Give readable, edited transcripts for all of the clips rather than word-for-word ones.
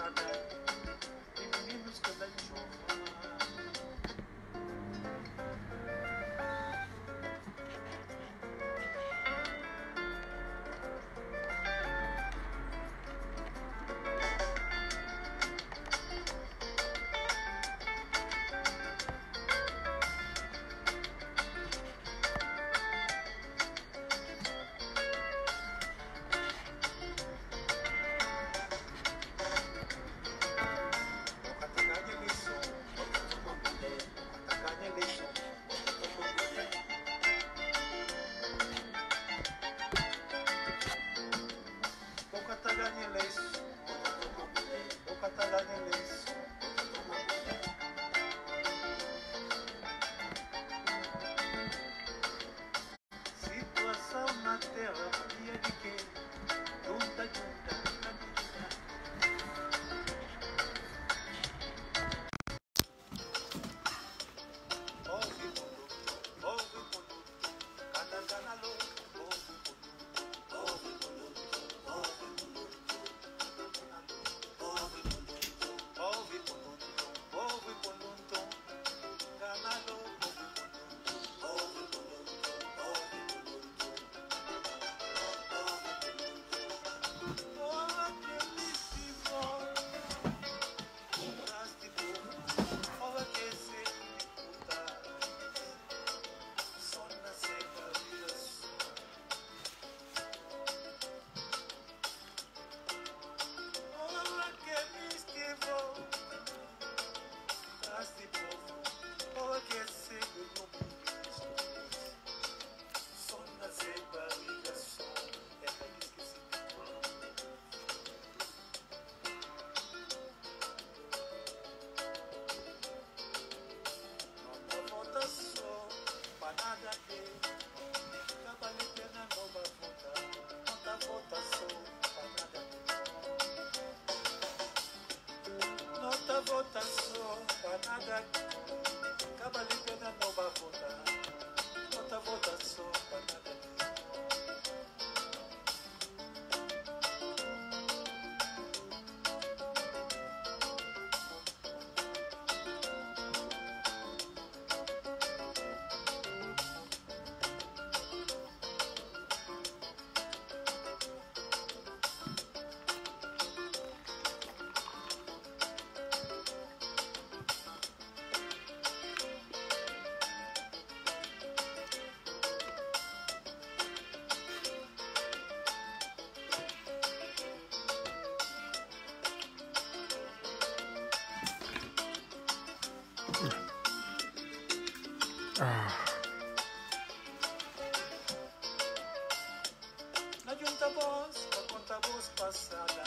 Na junta voz, a conta voz passada.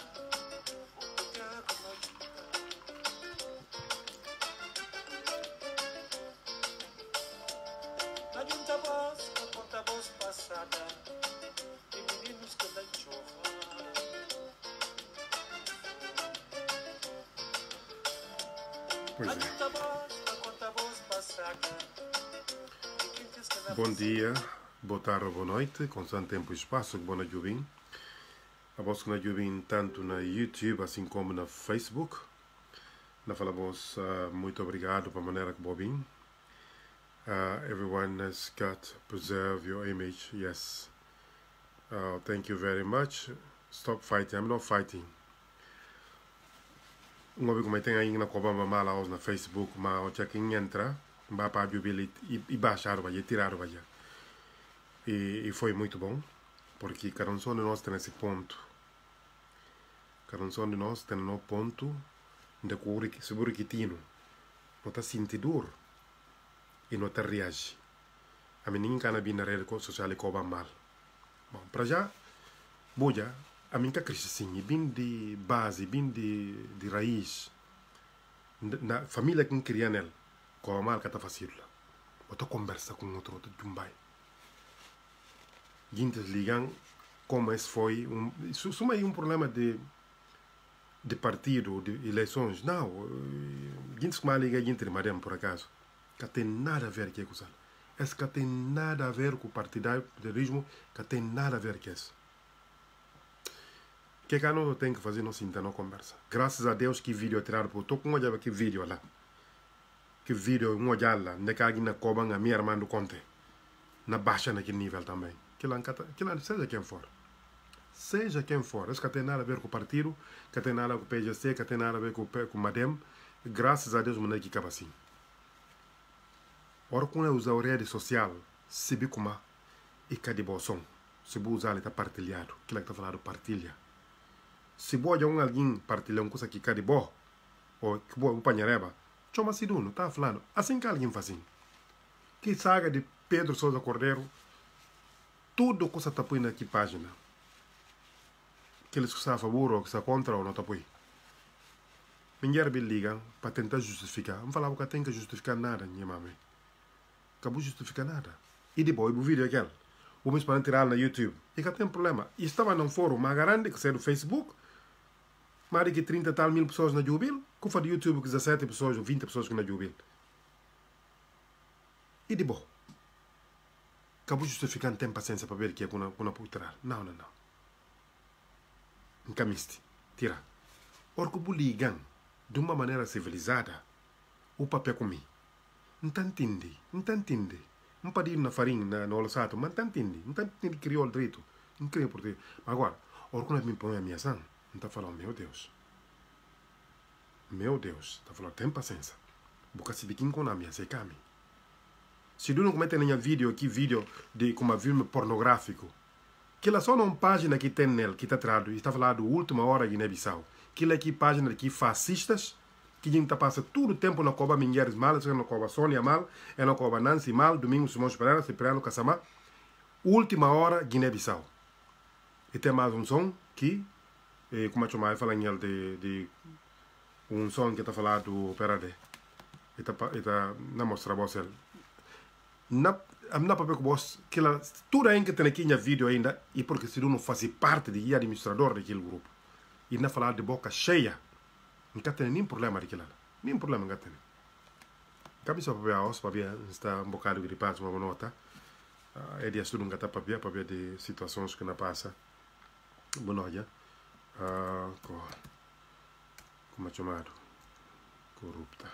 Na junta voz, a conta voz passada. E meninos que da chova. Na junta voz, a conta voz passada. Bom dia, boa tarde ou boa noite, constante tempo e espaço que bom na Jubim. A voz que na Jubim tanto na YouTube assim como na Facebook. Na fala voz muito obrigado para a maneira que bobin. Everyone has got to preserve your image, yes. Thank you very much. Stop fighting, I'm not fighting. Uma vez que tem aí na Cobamba Mala na Facebook, mas o quem entra vai para e baixar vai tirar vai e foi muito bom porque cada um de nós tem esse ponto, cada um de nós tem no ponto de cura que seguro que tino não está sentindo dor e não está reage a mim ninguém cana bem na rede social e cobra mal bom para já boja a mim que cresce sim e bem de base bem de raiz na família que cria nela como mal que está fácil lá. Outra conversa com outro de um bairro. Gente ligam como esse foi suma aí problema de partido, de eleições. Não, gente que mal liga gente de Mariam por acaso. Que tem nada a ver com isso. Esse que tem nada a ver com o partidarismo, que tem nada a ver com isso. que não tem que fazer não sinta não conversa. Graças a Deus que vídeo tirado por tô com olhava que vídeo lá. Que vídeo um olhar lá, ne cagi na coba a minha irmã do conte. Na baixa naquele nível também. Que lá seja quem for. Seja quem for. Isso que tem nada a ver com o partido, que tem nada a ver com o PGC, que tem nada a ver com o Madem. Graças a Deus, o que acaba assim. Ora, quando eu uso a rede social, se vi como e cadê o som? Se vou usar, ele está partilhado. Aquilo que está falando, partilha. Se vou olhar alguém partilhar uma coisa que cadê bom, ou que vou panhareba, chama se não está falando. Assim que alguém faz assim. Que saga de Pedro Sousa Cordeiro, tudo que você está põe aqui página. Que eles estão a favor ou que estão contra ou não está põe. Ninguém me liga para tentar justificar. Não falava que tem que justificar nada, minha mãe. Acabou de justificar nada. E depois, o vídeo é aquele. Vamos para tirar na YouTube. E que tem problema. E estava num fórum mais grande, que é do Facebook. Mais de 30 tal mil pessoas na Jubil. Que foi do YouTube, que 17 pessoas ou 20 pessoas que na Jubil. E depois. Acabou justificando, tem paciência para ver que é que não pode tirar. Não. Encamiste. Tira. Porque o ligam de uma maneira civilizada. O papel comigo. Não entende. Não pode ir na farinha, no olasato, mas não entende crioulo direito. Não creio por ti. Agora, quando me põe a minha ação, não está falando, meu Deus, está falando, tem paciência. Porque se biquinho com a minha, se came. Se tu não comete nenhum vídeo de como filme pornográfico, que lá só uma página que tem nele, que está traduzido, está falando última hora de Guiné-Bissau, que lá aqui página de fascistas, que a gente passa todo o tempo na Coba Mingueres mal, na Coba Sônia mal, na Coba Nancy mal, Domingos Simões Pereira, Cipriano Kassamá, última hora, Guiné-Bissau. E tem mais um som que, como eu mais falo de um som que está falando do Perade. Está na mostra você. Na papel que você, que lá, tudo aí que tem aqui no vídeo ainda, e porque se não faz parte de administrador daquele grupo, e não falar de boca cheia, não tem nenhum problema daquilo. Nenhum problema não tem. Cabe só para ver a os, para ver, está um bocado gripado, uma nota. É de estudo nunca está para ver de situações que não passa. Boa noite. Como é chamado? Corrupta.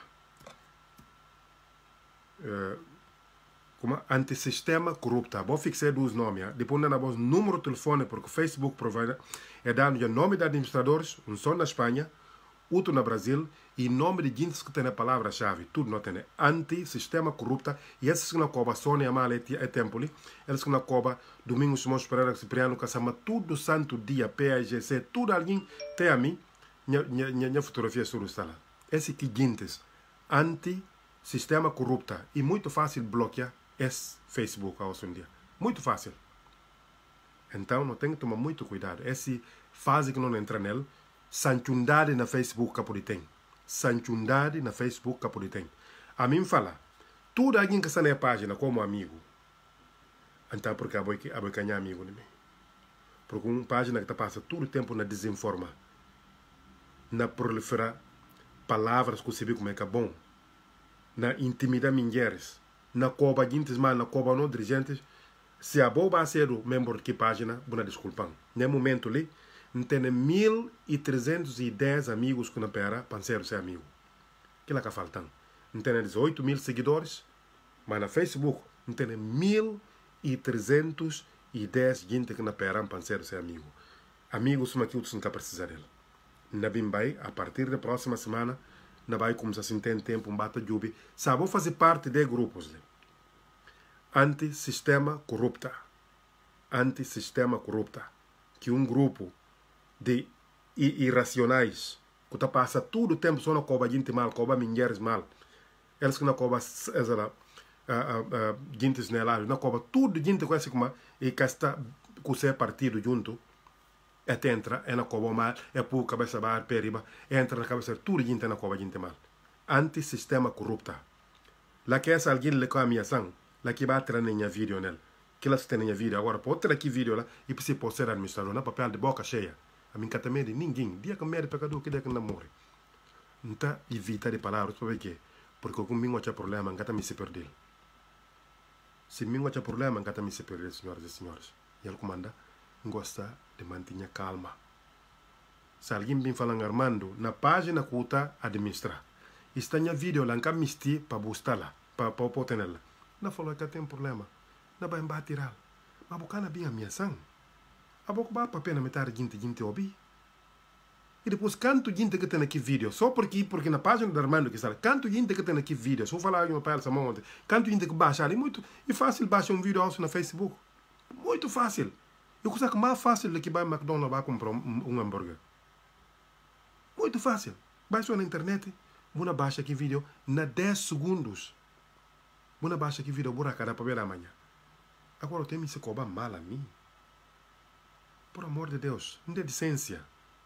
Como antissistema corrupta. Vou fixar dos nomes. Depois na voz número de telefone, porque o Facebook provider é dando o nome de administradores, um só na Espanha, outro no Brasil, e nome de gente que tem a palavra-chave, tudo não tem. Anti-sistema corrupta, e esses que não cobram Sônia Mal é Tempoli, eles que não cobram Domingos Simões Pereira, Cipriano Kassamá, tudo santo dia, PAGC, tudo alguém tem a mim, minha fotografia sobre o sala. Esse que gente, anti-sistema corrupta, e muito fácil bloquear esse Facebook hoje em dia. Muito fácil. Então, não tem que tomar muito cuidado. Essa fase que não entra nele, sanchundade na Facebook que tem. Sanchundade na Facebook que tem. A mim fala, tudo alguém que está na página como amigo. Então, porque a boi ganhar amigo de mim. Porque uma página que está passa todo o tempo na desinforma. Na proliferar palavras que você vê como é que é bom. Na intimidar mulheres. Na coba gente mal, na coba não dirigentes. Se a boa ser o membro de que página, boa desculpa. No momento ali, tem 1.310 amigos que não pera para ser amigo. Que lá que faltam. Tem 18 mil seguidores, mas na Facebook tem 1.310 gente que não pera para ser amigo. Amigos são aquilo que você não precisa dele. Na Bimbai, a partir da próxima semana, não vai começar a ter tempo, bata jubi. Sabe, vou fazer parte de grupos. Anti-sistema corrupta. Anti-sistema corrupta. Que um grupo de irracionais que está passa todo o tempo só na coba gente mal, coba mulheres mal. Eles que na coba gente nela, na coba tudo gente com esse como e que está com seu partido junto. Até entra, é na coba mal, é por cabeça bar, periba, entra na cabeça, tudo gente na coba gente mal. Anti-sistema corrupta. Lá que essa alguém lhe com a minha ação, lá que vai ter nenhum vídeo nele. Que elas têm vídeo agora, pode ter aqui vídeo lá, e precisa pode ser administrador, na papel de boca cheia. A mim cata medo ninguém, dia que medo pecador, que dia que não morre. Então, evita de palavras, para ver que porque com mim tinha problema, cata me se perder. Se mim tinha problema, cata me se perder, senhoras e senhores. E ele comanda, gosta de manter calma. Se alguém vem falando Armando, na página que está administrar. Está em vídeo lá, nunca misti para buscar lá, para botar nela. Não falou que tem problema. Não vai embaixo tirar. Mas boca na minha ameação. A boca vai para pena meter gente ouvir. E depois, canto gente que tem aqui vídeo, só porque na página do Armando que está, canto gente que tem aqui vídeo, só falar em para essa monte, canto gente que baixa ali, muito é fácil baixar um vídeo na Facebook. Muito fácil. Eu consigo mais fácil do que vai ao McDonald's vai comprar um hambúrguer. Muito fácil. Baixa na internet, vou baixa aqui vídeo na 10 segundos. Vou baixa aqui vídeo, vou cada para ver amanhã. Agora tem que se cobrar mal a mim. Por amor de Deus, não tem decência.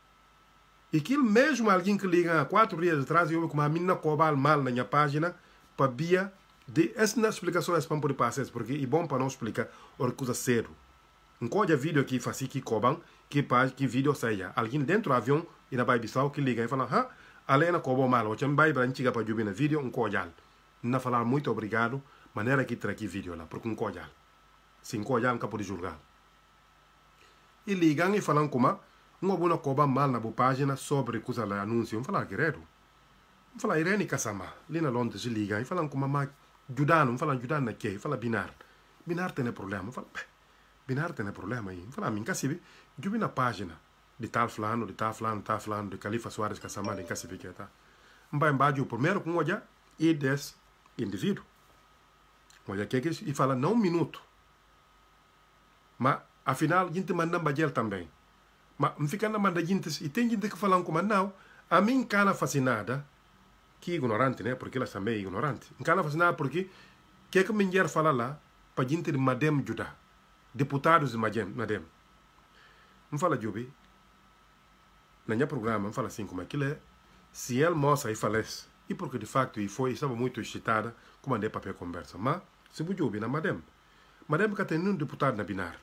E aquilo mesmo alguém que liga há 4 dias atrás e eu como a minha cobra mal na minha página para via de essa não explicação é para poder passar porque é bom para não explicar ou coisa cedo. Um código vídeo aqui faz que cobram que vídeo saia. Alguém dentro do avião e na Baibissau que liga e fala além na cobra mal, o chama vai branchiga para jubir na vídeo um código. Não falar muito obrigado, maneira que traga aqui vídeo lá porque um código. Sem código nunca pode julgar. E ligam e falam como uma boa cobra mal na boa página sobre coisa lá anúncio. Vamos falar guerreiro. Vamos falar Irene Kassama. Ali na Londres ligam e falam como ajudando, vamos falar ajudando na que? Fala binar. Binar tem problema. Fala binar tem problema aí. Fala mim casibi. Eu vi na página de tal fulano, de Califa Soares Kassama de casibi que tá. Vai embaixo o primeiro com olha e des indivíduo. Olha que e fala não minuto. Mas afinal a gente manda bagel também. Mas não fica na manda gente e tem gente que falam como não, a mim cana fascinada, que é ignorante, né? Porque ela também é ignorante. Cana fascinada porque que me mulher fala lá para gente de Madem Judá, deputados de Madem. Não fala Jubi. Na minha programa não fala assim como aquilo é. Se ele mostra e falece, e porque de facto estava muito excitada, comandei papel conversa. Mas se o Jubi na Madem que tem um deputado na Binar.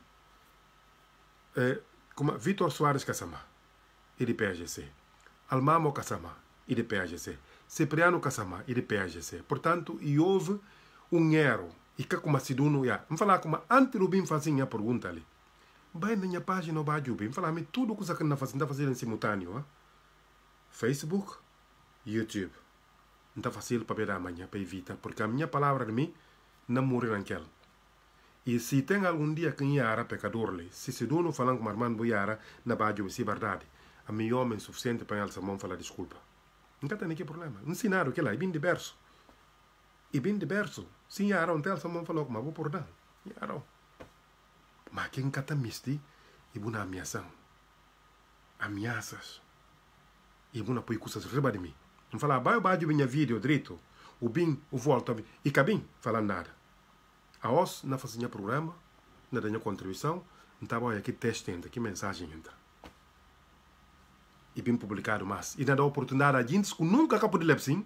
Como Vitor Soares Kassama, e de PAGC. Almamo Kassama, e de PAGC. Cipriano Kassama, e de PAGC. Portanto, houve um erro. E que como se dono já. Vamos falar como antes do bem fazer a pergunta ali. Vai na minha página, vai de bem. Falar tudo que você está fazendo em simultâneo. Facebook, YouTube. Não está fácil para ver amanhã, para evitar. Porque a minha palavra de mim não morre naquela. E se tem algum dia que Yara pecador, se dono falando com Armando Yara, na base de verdade, a mim homem suficiente para ele mão falar desculpa. Não tem nenhum problema. Ensinaram que lá é bem diverso. E bem diverso. Se Yara não tem essa mão falou como vou por dar. Yara. Mas quem cata misti e buna ameação. Ameaças. E buna põe coisas riba de mim. Não falar, vai o base minha vídeo direito. O bem, o volta. E cabim, falando nada. A os na fazia programa, na minha contribuição, então aqui teste entra, aqui mensagem entra. E bem publicado mais. E dá oportunidade a gente que nunca acabou de lepsim,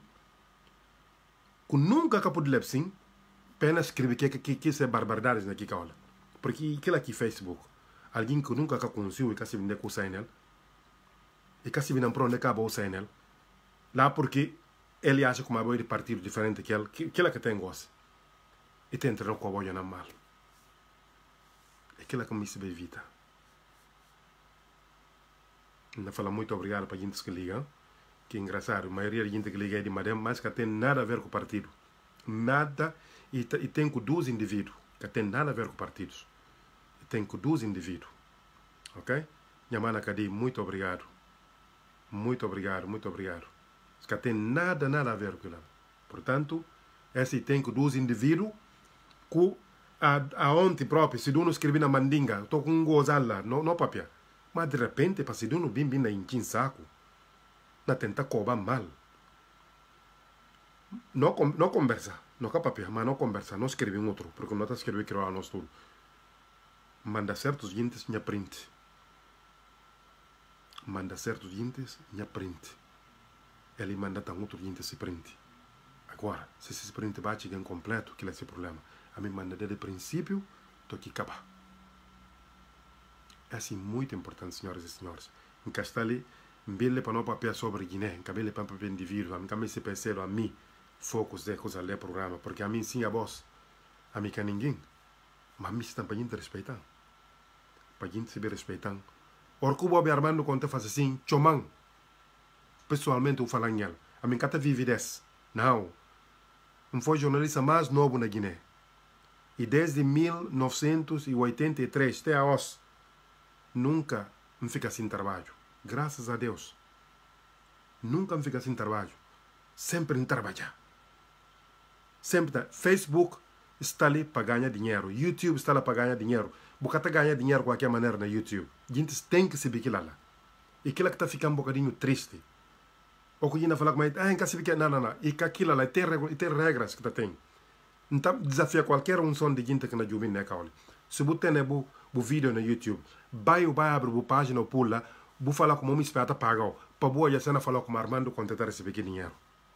apenas escrever que é barbaridades naqui que olha. Porque aquilo aqui Facebook, alguém que nunca conheceu e que se vende com o Sainel, e que se vende para onde acabou o Sainel, lá porque ele acha que uma boa de partido diferente que ele que tem gosto. E tem entrado com a boia na mal. Aquilo que me se evita. Não fala muito obrigado para a gente que liga. Que é engraçado. A maioria da gente que liga é de Madem, mas que tem nada a ver com partido. Nada. E tem com 2 indivíduos. Que tem nada a ver com partidos. E tem com 2 indivíduos. Ok? Minha mana Cadi, muito obrigado. Muito obrigado. Que tem nada a ver com aquilo. Portanto, esse tem com 2 indivíduos. A ontem próprio, se não escrevi na mandinga, estou com um gozal lá, não papia. Mas de repente, para se não bem na inchin saco, na tenta cobrar mal. Não conversa, não papia, mas não conversa, não escreve um outro, porque não está escrevendo que era nós tudo. Manda certos gente, minha print. Ele manda tão outro gente se print. Agora, se esse print bate em completo, que é esse problema. A mim manda desde o princípio, estou aqui acabar. É assim muito importante, senhoras e senhores. Em Castali, mbele para não papel sobre Guiné, cabelo para papel indivíduo, a mim também se pensou a mim, focus de coisa ler programa, porque a mim sim a voz, a mim que ninguém, mas a mim está para a gente respeitar. Para a gente se respeitar, Orcubo Bob Armando Conte faz assim, chomang. Pessoalmente eu falo nele. A mim cata vive desse. Não. Não foi jornalista mais novo na Guiné. E desde 1983 até a hoje, nunca me fica sem trabalho. Graças a Deus. Nunca me fica sem trabalho. Sempre em trabalhar. Sempre. Facebook está ali para ganhar dinheiro. YouTube está lá para ganhar dinheiro. Bocata ganha dinheiro de qualquer maneira na YouTube. A gente tem que saber aquilo lá. E aquilo que está ficando um bocadinho triste. Ou que a gente fala comigo, não quer saber que não. E que aquilo lá tem regras que tem. Então, desafia qualquer som de gente que na jubin né, caule. Se você tem o vídeo no YouTube, vai abrir a página ou pula, vou falar com o meu espeta pagar. Para boa, já cena falar com o Armando quando está recebendo dinheiro.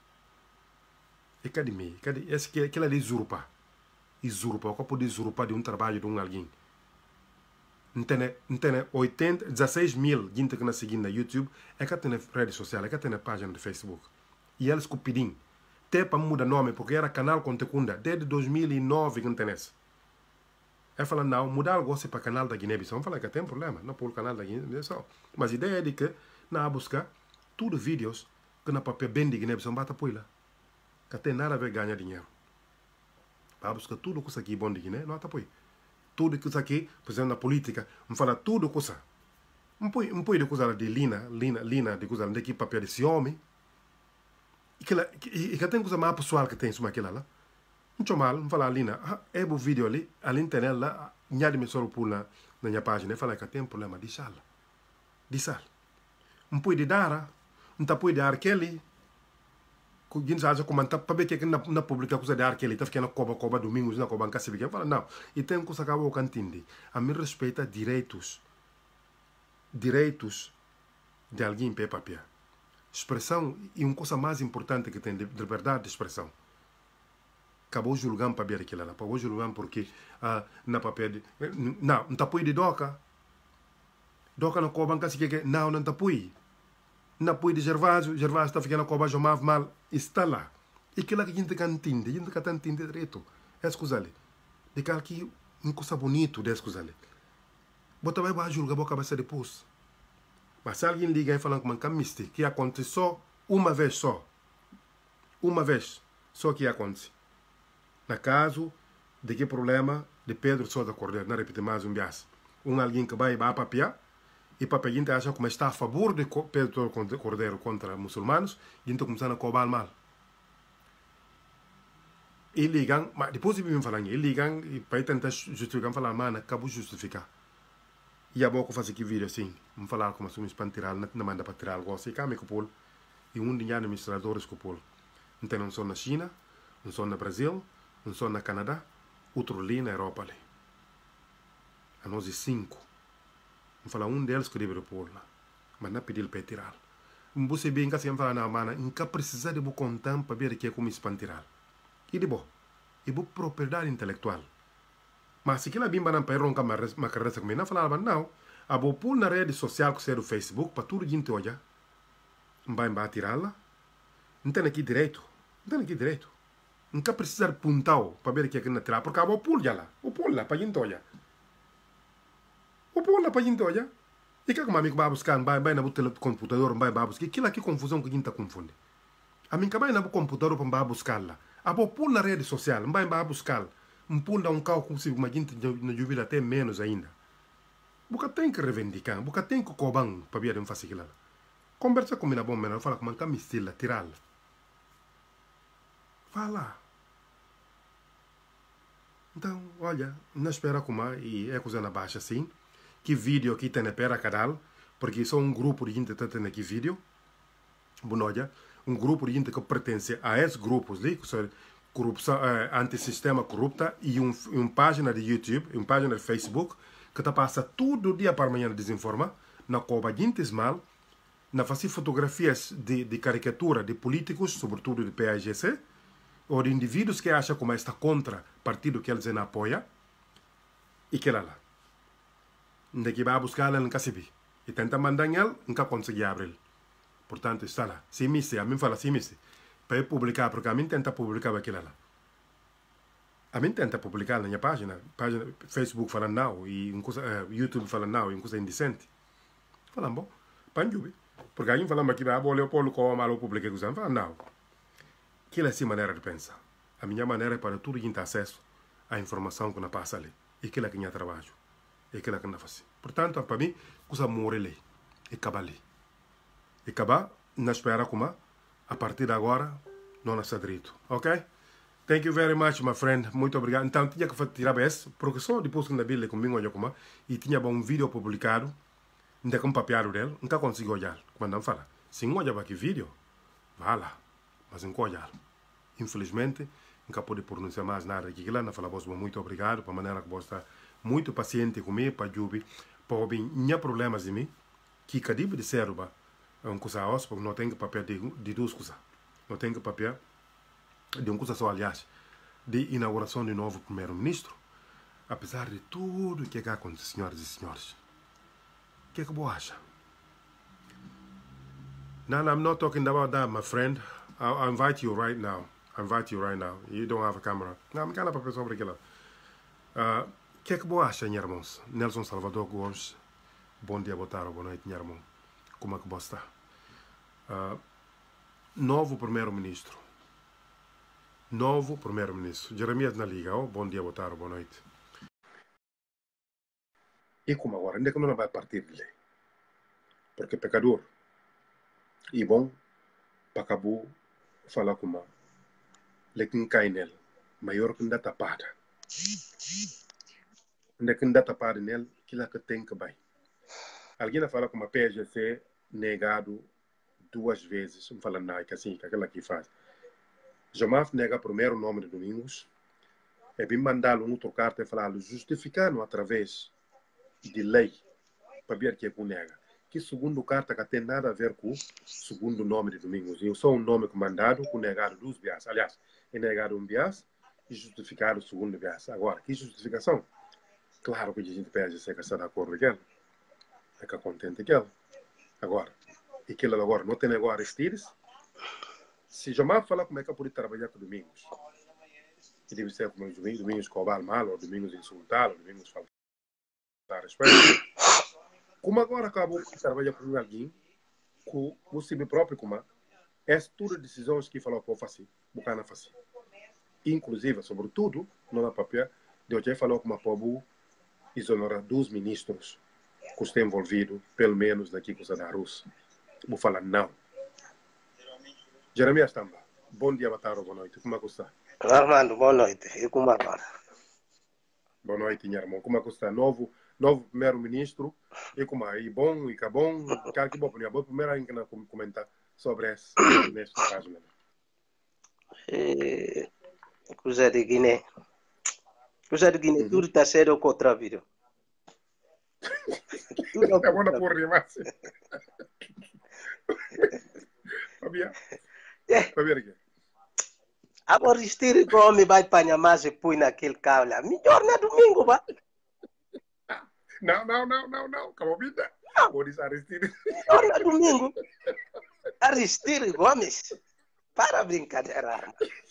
E cadê me? Cadê? Esse que aquilo ali usurpa. Usurpa. O que pode usurpar de um trabalho de um alguém? Entende? 16 mil gente que nos seguem no YouTube, é que tem rede social, é que tem página de Facebook. E eles que pedem. Até para mudar nome, porque era canal Conte-Cunda, desde 2009 que não tem esse. É falando, não, mudar algo assim para canal da Guiné-Bissau, fala que tem problema, não por canal da Guiné-Bissau. Mas a ideia é de que, na busca, tudo vídeos que na papel bem de Guiné-Bissau, bata por lá. Que tem nada a ver ganhar dinheiro. Para buscar tudo que isso aqui é bom de Guiné, não está por aí. Tudo que isso aqui, por exemplo, na política, vamos falar tudo que isso. Não pode coisa de lina, de coisa de papel de ciúme. E que tem coisa mais pessoal que tem sobre aquilo lá. Não mal, não fala Lina, é o vídeo ali, ali internet lá, nha de me soro por na minha página, fala que tem problema de sal. Não pode dar, não pode dar aquele. Que a gente já comenta para ver que na pública coisa de aquele, está ficando coba domingos, na coba em casa, fala não. E tem coisa que eu entendo. A mim respeita direitos de alguém para papel. Expressão é uma coisa mais importante que tem de liberdade de expressão. Acabou julgando para ver aquilo lá. Acabou julgando porque na papel de... Não está pui de doca. Doca na coba, não está pui. Não pui de Gervásio está ficando na coba, jomava mal. Está lá. E aquilo que a gente não entende. A gente não entende direito. É coisa ali. De que aqui uma coisa bonita dessa coisa ali. Bota vai julgar a cabeça depois. Mas se alguém liga e fala com uma camiste que aconteceu uma vez só que acontece. Na caso de que problema de Pedro Sousa Cordeiro, não repete mais um bias. Alguém que vai a papiar, e papiar a gente acha como está a favor de Pedro Cordeiro contra muçulmanos, e a gente começa a cobrar mal. E ligam, mas depois de me falar, e ligam, e para tentar justificar, falar, mano, acabou de justificar. E a boca faz aqui vídeo assim, vamos falar como assumimos para tirar, não manda para tirar algo assim, cá me copol, e um de administradores copol. Então, um só na China, um só no Brasil, um só na Canadá, outro ali na Europa ali. A nós 5. Vamos falar um deles que deve pôr lá, mas não pedir para tirar. Você bem que assim, falar, não, mano, nunca precisa de contar para ver que é como isso para tirar. E de bom, é boa propriedade intelectual. Mas se aquilo bimba não para roncar uma carreira comigo, não falava, não. A boa pôr na rede social que seja o Facebook, para tudo gente olhar. Não vai tirá-la. Não tem aqui direito. Nunca precisa de puntão para ver o que é que não tirar, porque a boa pôr já lá. O pôr lá para gente olhar. E que como amigo vai buscar, vai na computador, vai buscar. Aquilo aqui confusão que a gente confunde. A mim vai na computador para buscar lá. A boa pôr na rede social, vai buscar. Punda um carro com uma gente na jubila até menos ainda. Porque tem que reivindicar, porque tem que cobrar para ver fazer aquilo. Conversa com minha bomba, não fala com uma camisela, tirá-la. Fala. Então, olha, não espera como e é coisa na baixa assim. Que vídeo aqui tem na pera canal, porque só um grupo de gente está tendo aqui vídeo. Bonolha, um grupo de gente que pertence a esses grupos ali, que são corrupção, antissistema corrupta e uma página de YouTube, uma página de Facebook que está passa todo dia para amanhã desinforma, na coba gente mal, na fazer fotografias de caricatura de políticos, sobretudo de PAGC, ou de indivíduos que acham como está contra o partido que eles não apoiam, e que lá. Daqui vai buscar ela, nunca se vê. E tenta mandar ela, nunca consegue abrir. Portanto, está lá. Se me a mim fala se me para publicar, porque a mim tenta publicar aquilo lá. A mim tenta publicar na minha página Facebook fala não, e YouTube fala não, e uma coisa indecente. Falam, bom, panjubi. Porque aí falam aqui, ah, Leopoldo com a malo público que usam. Falam, não. Aquilo é assim a maneira de pensar. A minha maneira é para tudo que tem acesso à informação que não passa ali. E aquilo é que eu trabalho. E aquilo é que eu faço. Portanto, para mim, coisa morre ali. E acaba ali. E acaba, na espera como a partir de agora, não está direito. Ok? Thank you very much, my friend. Muito obrigado. Então, tinha que tirar esse, porque só depois que na Bíblia comigo olhou como e tinha um vídeo publicado, ainda com papiado dele, nunca consegui olhar. Quando não fala, se não olhava aqui vídeo, vá lá, mas não olhar. Infelizmente, nunca pude pronunciar mais nada aqui. Lá não fala, muito obrigado, para a maneira que você está muito paciente comigo, para Jubi, para ouvir, não há problemas de mim, que cada de ser um coisa porque não tem papel de duas coisas. Não tem papel de uma coisa só, aliás, de inauguração de novo primeiro-ministro, apesar de tudo o que acontece, senhoras e senhores. O que você acha? No, I'm not talking about that, my friend. I'll invite you right now. You don't have a camera. Não, me cala para pessoa sobre aquilo. O que você acha, meus irmãos? Nelson Salvador Gomes. Bom dia, boa tarde, boa noite, meu irmão. Como é que você está? Novo primeiro-ministro. Jeremias na liga, bom dia, boa tarde, boa noite. E como agora, onde é que não vai partir de lei? Porque pecador, e bom, para acabar, falar com uma, lequim cai nele, maior que ainda tapada. Onde é que ainda tapada nele, aquilo que tem que vai. Alguém fala com uma PGC negado 2 vezes, não fala nada, que assim, que aquela que faz. Jamaf nega primeiro nome de Domingos, é bem mandar um outro carta e falar, justificando através de lei, para ver que é que nega. Que segundo carta que tem nada a ver com o segundo nome de Domingos. E só um nome comandado com negado 2 bias. Aliás, é negado 1 bias e justificado o segundo bias. Agora, que justificação? Claro que a gente pede se está de acordo com aquilo. É que contente aquilo. Agora, e aquilo agora não tem agora Aristides. Se jamais falar como é que eu podia trabalhar com Domingos, que deve ser como Domingos cobrar mal, ou Domingos insultar, ou Domingos faltar respeito. Como agora acabou de trabalhar com alguém, com o si próprio, como é tudo decisões que falou que eu faço, bucana faço. Inclusive, sobretudo, não na papel, de hoje falou como a povo exonerar 2 ministros que estão envolvidos, pelo menos daqui com a Rússia. Vou falar não. Jeremias Tamba, bom dia, boa tarde, boa noite. Como é que está? Armando, boa noite. E como agora? Boa noite, minha irmã. Como é que está? Novo primeiro-ministro. E como é? E bom, e que bom. Cara, que bom. Vou primeiro ainda comentar sobre esse caso. Coisa de Guiné. Tudo está sendo contra a vida. É bom na porra, mas... Sabia aqui. Agora, estiro que o homem vai para mais e põe naquele carro lá. Melhor na domingo, vá. Não. Calma, vida. Pode ser Aristide. Melhor na domingo. Aristide Gomes. Para brincadeira.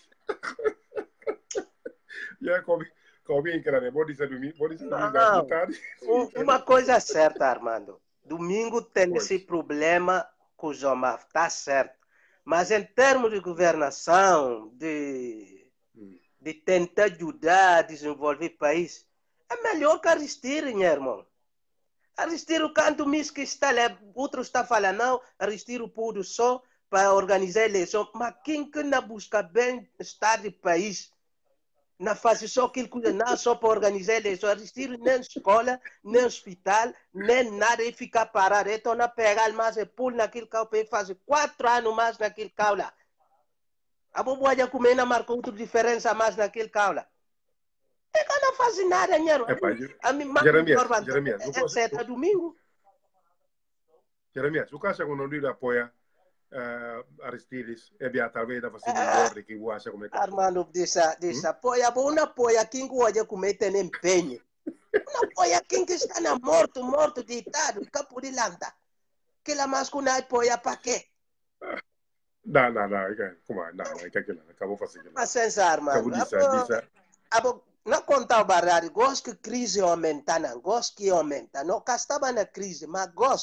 Já comi, cara. Pode ser domingo. Uma coisa certa, Armando. Domingo tem esse problema com o Jomaf. Está certo. Mas em termos de governação, de tentar ajudar a desenvolver o país, é melhor que Aristide, meu irmão. Aristide, o canto mesmo que está lá, outro está falando, não, Aristide pôde só para organizar a eleição. Mas quem que não busca bem-estar do país, não faz só aquilo que não só para organizar a eleição. Aristide nem escola, nem hospital, nem nada, e ficar parado. Então não pegar mais e pôr naquele carro para fazer 4 anos mais naquele carro lá. A boboa comer não marcou outra diferença mais naquele carro lá. É que não faz nada, né? A mim, Jeremias, é domingo. Jeremias, o caso é que não lhe apoia Aristides, talvez da vacina melhor que o acha como é que... Armando, deixa apoia, não apoia quem que olha como é que tem empenho. Não apoia quem que está na morto, deitado, capo de lanta. Que lá mais que não apoia para quê? Não, como é? Não, é que aquilo, acabou fazendo. Mas sem Armando, não contar o baralho, gosto que a crise aumenta, não gosto que aumenta, não estava na crise, mas gosto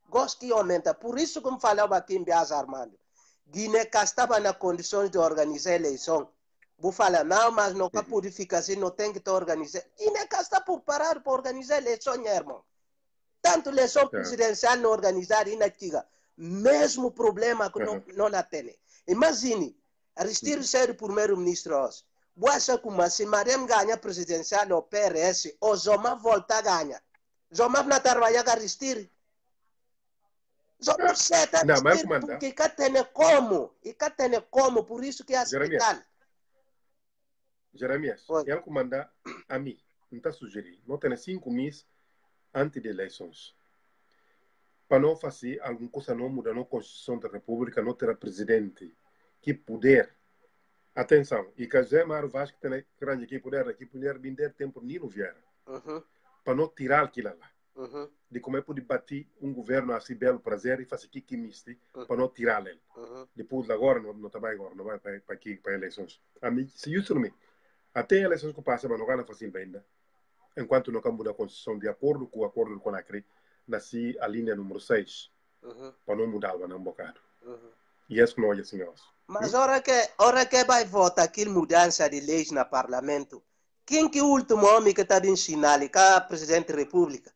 Gosto que aumenta. Por isso, como falava aqui em Bias Armando, Guiné estava na condições de organizar a eleição. Vou falar, não, mas não purifica assim, não tem que estar organizando. Guiné está por parar para organizar a eleição, irmão. Tanto eleição presidencial não organizada e na tiga. Mesmo problema que não a tem. Imagine, Aristide ser o primeiro-ministro hoje. Boa como se Marem ganha presidencial no PRS, o Zoma volta a ganhar. Zoma não trabalha com Aristide. Zoma seta Aristide porque cá tem como. E cá tem como, por isso que é hospital. Jeremias, ele comanda a mim, não está sugerindo. Não tem 5 meses antes de eleições. Para não fazer alguma coisa não muda na Constituição da República, não terá presidente que poder. Atenção, e que Zé Mário Vaz que tem grande que poder vender tempo nem no vier. Para não tirar aquilo lá. De como é poder bater governo assim belo prazer e fazer aqui que miste, para não tirar ele. Depois agora, não está bem agora, não vai para eleições. A mim, se isso não me. Até eleições que passam, mas não ganha fácil ainda. Enquanto não muda a Constituição de acordo com o acordo do Conacre, nasci a linha número 6, para não mudar o um bocado. E é isso que não é assim, mas hora que vai votar aquela mudança de leis no parlamento, quem que é o último homem que está em sinal, que é o presidente da República?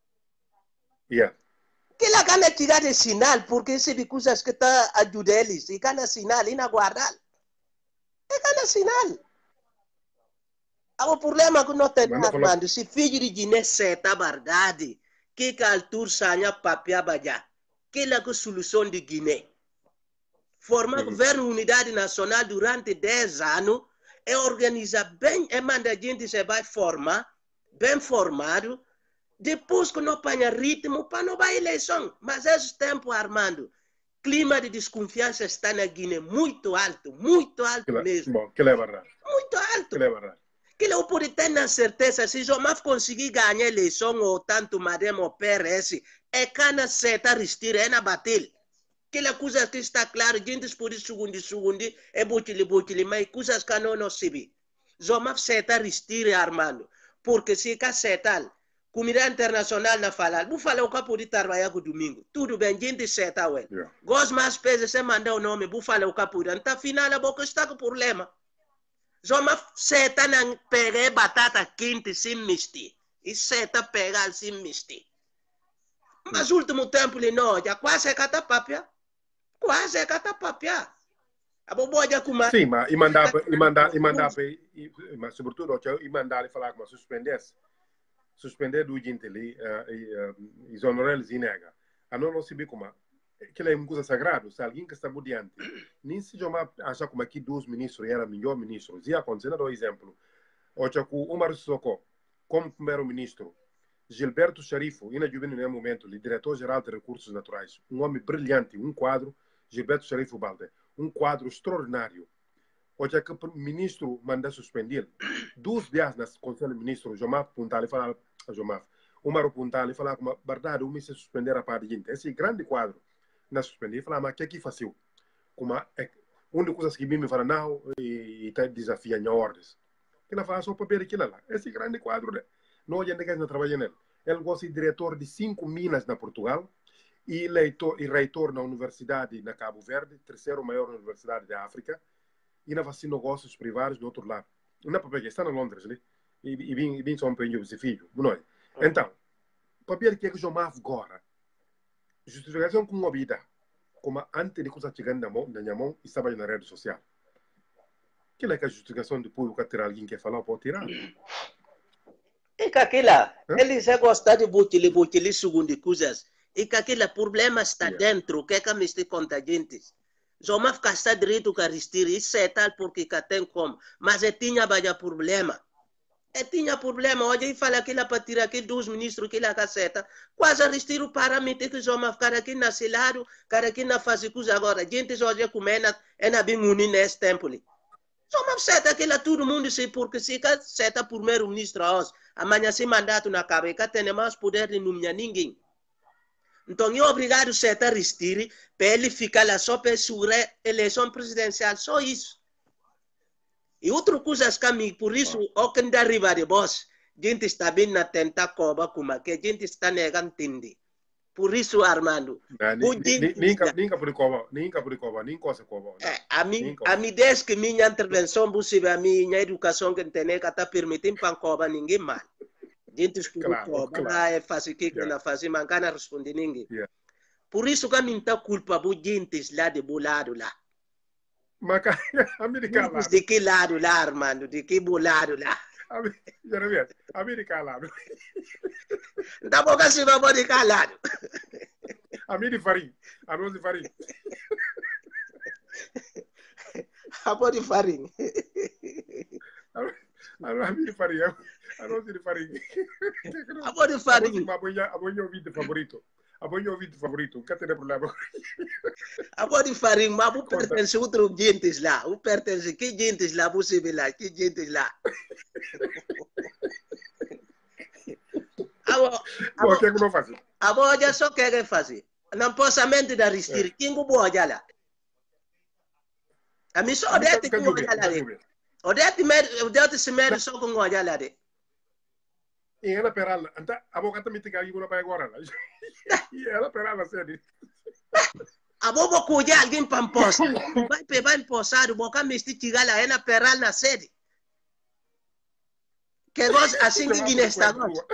Que lá gana tirar de sinal, porque se coisas que está ajudando eles, e gana sinal, e na guardar. E gana sinal. O problema é que não tem Armando, se filho de Guiné seta verdade, que a altura sanha papia baja, que é a solução de Guiné. Formar governo unidade nacional durante 10 anos e organizar bem, e manda a gente se vai formar, bem formado, depois que não apanha ritmo para não vai eleição. Mas esse tempo, Armando, clima de desconfiança está na Guiné muito alto mesmo. Bom, que é verdade. Muito alto. Que é verdade. Que eu pode ter na certeza, se eu mais conseguir ganhar a eleição ou tanto Marem ou PRS, é cana seta Aristide, é na bater. Aquela coisa que está claro, gente por segundo, é botili, mas coisas que não se vê. Eu mais seta Aristide, Armando, porque se é seta, comida internacional na falar, vou falar o que pode trabalhar com domingo. Tudo bem, gente seta, ué. Gosto mais pesos, você manda o nome, vou falar o que pode. Então, afinal, a boca está com problema. Zoma seta na pegar batata quente sem misti. E seta pegar sem misti. Mas último tempo ele não, já quase é catapapia. Quase é catapapia. A boboja com mais. Sim, mas mas sobretudo, e mandar ele falar como suspender do gente ali, exonerar eles e nega. A não se vê como que é uma coisa sagrada, se alguém que está por diante, nem se chama achar como aqui 2 ministros eram melhor ministros. E acontecendo, do exemplo, o Omar Sissoko, como primeiro-ministro, Gilberto Sharifo, e na juventude no momento, o diretor-geral de recursos naturais, homem brilhante, quadro, Gilberto Sharifo Balde, quadro extraordinário. O que o ministro manda suspender, 2 dias no Conselho de Ministros, Jomaf Puntal, e falar a Jomaf, Omar Puntal, e falar como verdade, o se suspender a parte de gente. Esse grande quadro, na suspender, falar, mas que fácil. Como uma das coisas que me fala, não, e está desafiando ordens. Que ela fala só para ver aquilo lá. Esse grande quadro, não a gente que não trabalha nele. Ele gosta de diretor de 5 minas na Portugal e reitor na universidade na Cabo Verde, 3ª maior universidade da África, e na faz negócios privados do outro lado. Não é para pegar, está na Londres ali, e vim só um pequeno esse filho. Então, para ver o que é que o João Maf agora, justificação com uma vida, como antes de coisa chegando na minha mão, estava na rede social. Que é a justificação de público a tirar alguém que falar pode tirar? E que aquilo, eles gostam de botili segundo coisas, e que aquele problema está dentro, que é que me está contagiante. Já me ficar direito com a Aristide, isso é tal porque que tem como, mas tinha bastante problema. Tinha problema, hoje ele fala que ele para tirar aqui 2 ministros que ele acaceta, quase Aristide o parâmetro que já me ficar aqui na salário, cara aqui na fase coisa agora, gente hoje comendo, é na bem munir nesse tempo ali. Só me seta que lá todo mundo se porque se que seta primeiro-ministro hoje, amanhã se mandato na cabeça, tem mais poder de nomear ninguém. Então, eu obrigado a seta Aristide para ele ficar lá só para assegurar a eleição presidencial, só isso. E outra coisa que por isso, o que dá riba de boss, gente está bem na tentar cobra como que a gente está negando entender. Por isso, Armando, ninguém por cova, nem coisa cova. a mim desde que minha intervenção possível, a minha educação que tem que está permitindo para cova ninguém mal. Gente escuta cova, lá é fácil que ela faz, mas não responde ninguém. Por isso que a mim está culpa por gente lá de bolado lá. Mas americano. De que lado lá, Armando? De que bolado lá? Americano. Da boca se vai poder calado. Amigo de farinha. Arroz de farinha. Arroz de farinha. Amigo de farinha. Arroz de farinha. Arroz de farinha. Abonho ouvinte favorito. Abonho ouvinte favorito. Não tem problema. Arroz de farinha, mas você pertence a outros gentes lá. Você pertence a que gentes lá você lá? Que gentes lá? O que é que não faz? A boa só quer fazer. Não posso mente da ristir. Quem go boa já lá? A mim só odete que boa já lá. Odete se mere só com boa já lá. E ela perala. Então, a boca também tem que ir para agora. E ela perala sério. A boa cuja alguém para posar. Vai posar o boca me estiga lá ela peral na sede. Que gosta assim que viene esta gosta.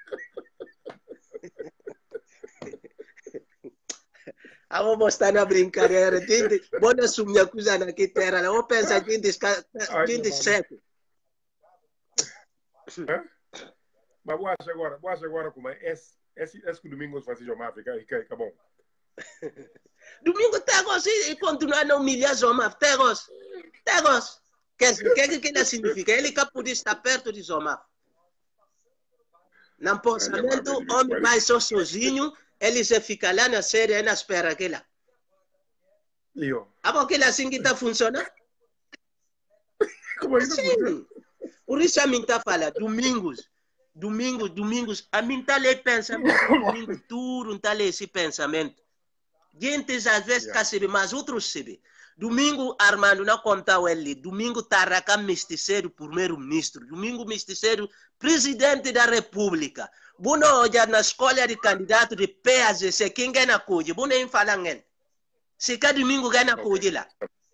A vou mostrar na brincadeira, gente, bona sumia coisa na que terra, eu penso gente seco. Mas vou achar agora como esse que domingo faz Zoma África e que é bom. Domingo tegos e continuar a humilhar Zoma África, tegos. Que ele significa? Ele que podia estar perto de Zoma África. Não pensamento, o homem vai só sozinho. Ele se fica lá na série e na espera aquela. A aquela assim que está funcionando? Como é que funciona? Por isso a mim está falando, domingos, a mim está ali pensamento, domingo, tudo está ali esse pensamento. Gente às vezes quer saber, mas outros sabem. Domingo, Armando, não conta ele. Domingo, Tarraca, Misticeiro, primeiro-ministro. Domingo, Misticeiro, presidente da República. Bono olha na escolha de candidato de PAGC, quem ganha cuide? Bono nem fala ngel. Se cada domingo ganha cuide lá.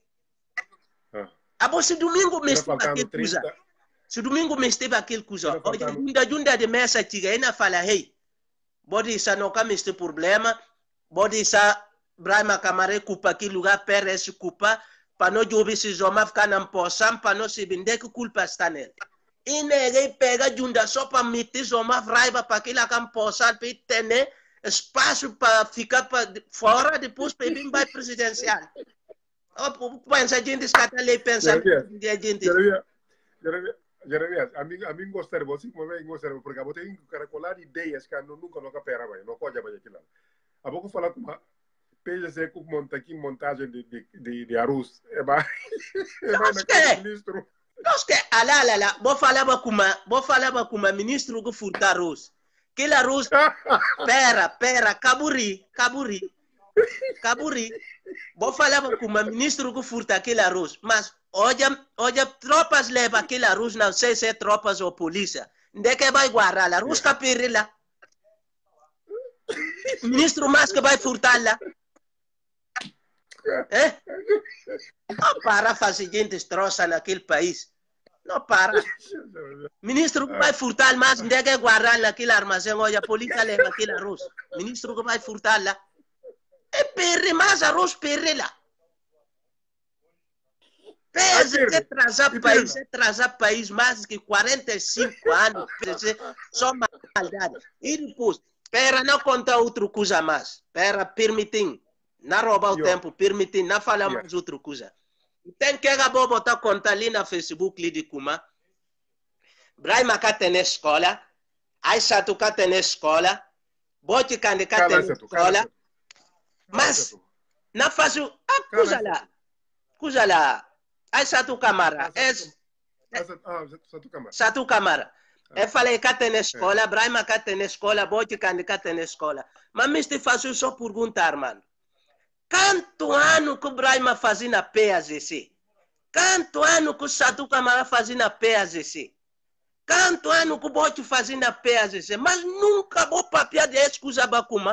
Ah, se domingo me esteve aquele coisa. Se domingo me esteve aquele coisa. Olha, junda de mesa tiga, ainda fala, hey, bode isso não tem este problema, bode isso Brahma Camare culpa aquele lugar, perde esse culpa, para não jogar se Zoma ficar na poção, para não se vender que culpa está nele. E ninguém pega junda só para meter Zoma raiva para aquele que possa ter espaço para ficar fora, depois para vir para presidencial. Pensa gente escata ali, pensa gente. Jeremias, a mim gostaria, você como é que gostaria, porque eu tenho que calcular ideias que nunca pera, não pode fazer aquilo. A pouco falar com uma PGC com montagem de arroz. Ministro. Nós que lá, vou falar com o ministro que furta arroz. Que arroz, pera, caburi. Vou falar com o ministro que furta aquele arroz, mas olha, tropas levam aquele arroz, não sei se é tropas ou polícia. Onde é que vai guardar lá? Arroz capirri lá. Ministro mais que vai furtar lá. Não para fazer gente destroça naquele país. Não para. Ministro que vai furtar mais, onde é que guardar naquele armazém? Olha, a polícia leva aquele arroz. Ministro que vai furtar lá. É perre mais arroz, perre lá. Pese atrasar país mais de 45 anos, só maldade. E depois, pera, não conta outra coisa mais. Pera, permitir. Não roubar o tempo, permitir, não falar mais outra coisa. Tem que acabar botar conta ali na Facebook, ali de Kuma. Brahma cá tem na escola. Aissato cá tem na escola. Bote Kande cá tem na escola. Mas, não faz o... coisa lá. Aissato Camara. Satu Camara. Eu falei cá tem na escola, Brahma cá tem na escola, Bote Kande cá tem na escola. Mas me te faço só perguntar, mano. Quanto ano que o Brahma fazia na PAGC? Quanto ano que o Satu Camara fazia na PAGC? Quanto ano que o Bote fazia na PAGC? Mas nunca vou papiar de excusar Bacuma.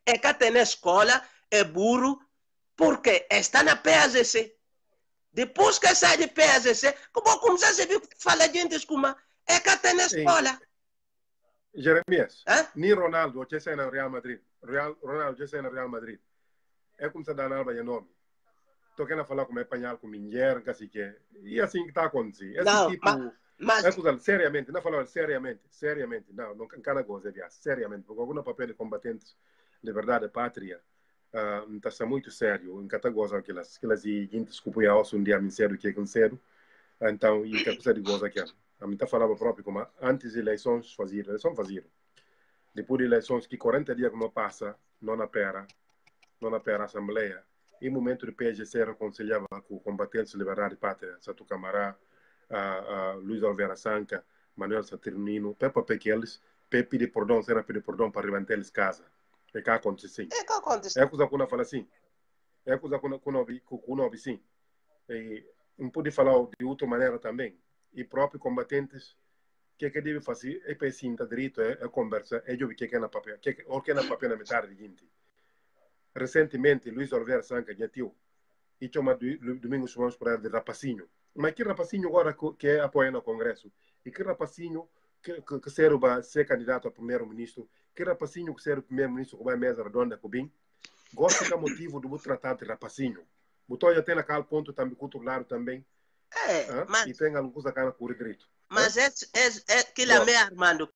é que tem na escola, é burro, porque está na PAGC. Depois que sai de PAGC, como começar a ver falar de gente como é que tem na escola. Jeremias, Hã? ni Ronaldo, que sai na Real Madrid. Ronaldo, que sai na Real Madrid. É como se dá na alba enorme. Tô querendo falar com espanhol, com mulher, assim que é. E assim que está acontecendo. Esse Não, tipo... mas... É coisa, seriamente, não falando seriamente, não cada coisa, aliás, seriamente, porque algum papel de combatentes de verdade, pátria, está muito sério, em cada coisa aquelas gente que põem um dia mais cedo que é cedo, então, e que coisa de coisa que a mim está falando próprio, como antes de eleições faziam, depois de eleições que 40 dias que não passa, não na pera a Assembleia, e momento de PGC reconciliava com combatentes de liberdade e pátria, Satu Camará, Luiz Oliveira Sanca, Manuel Saturnino, Pepa Pequeles, pedir perdão, será pedir perdão para levantar eles casa. É que acontece. É que acontece. É coisa que eu falo assim. É coisa que eu não sim. E não pude falar de outra maneira também. E próprios combatentes, que deve fazer, é para sim, direito, é conversa, é eu vi que é na papel, ou que é na papel na metade de gente. Recentemente, Luiz Oliveira Sanca, já tio, e chama Domingos Simões para de rapacinho. Mas que rapacinho agora que é apoia no Congresso? E que rapacinho que serve para ser candidato a primeiro-ministro? Que rapacinho que serve primeiro-ministro que vai mesa redonda com bem? Gosto que é motivo do tratar de rapacinho. Botou já tem naquele ponto também, cultural também. Mas... E tem alguma coisa que por direito. Mas é que lá me Armando.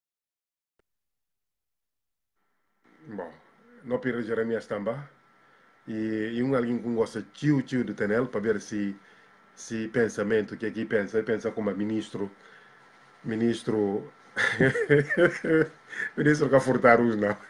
Bom, não piro Jeremias também. E alguém que gosta tio de Tenel para ver se pensamento que aqui pensa como ministro ministro que furtar os não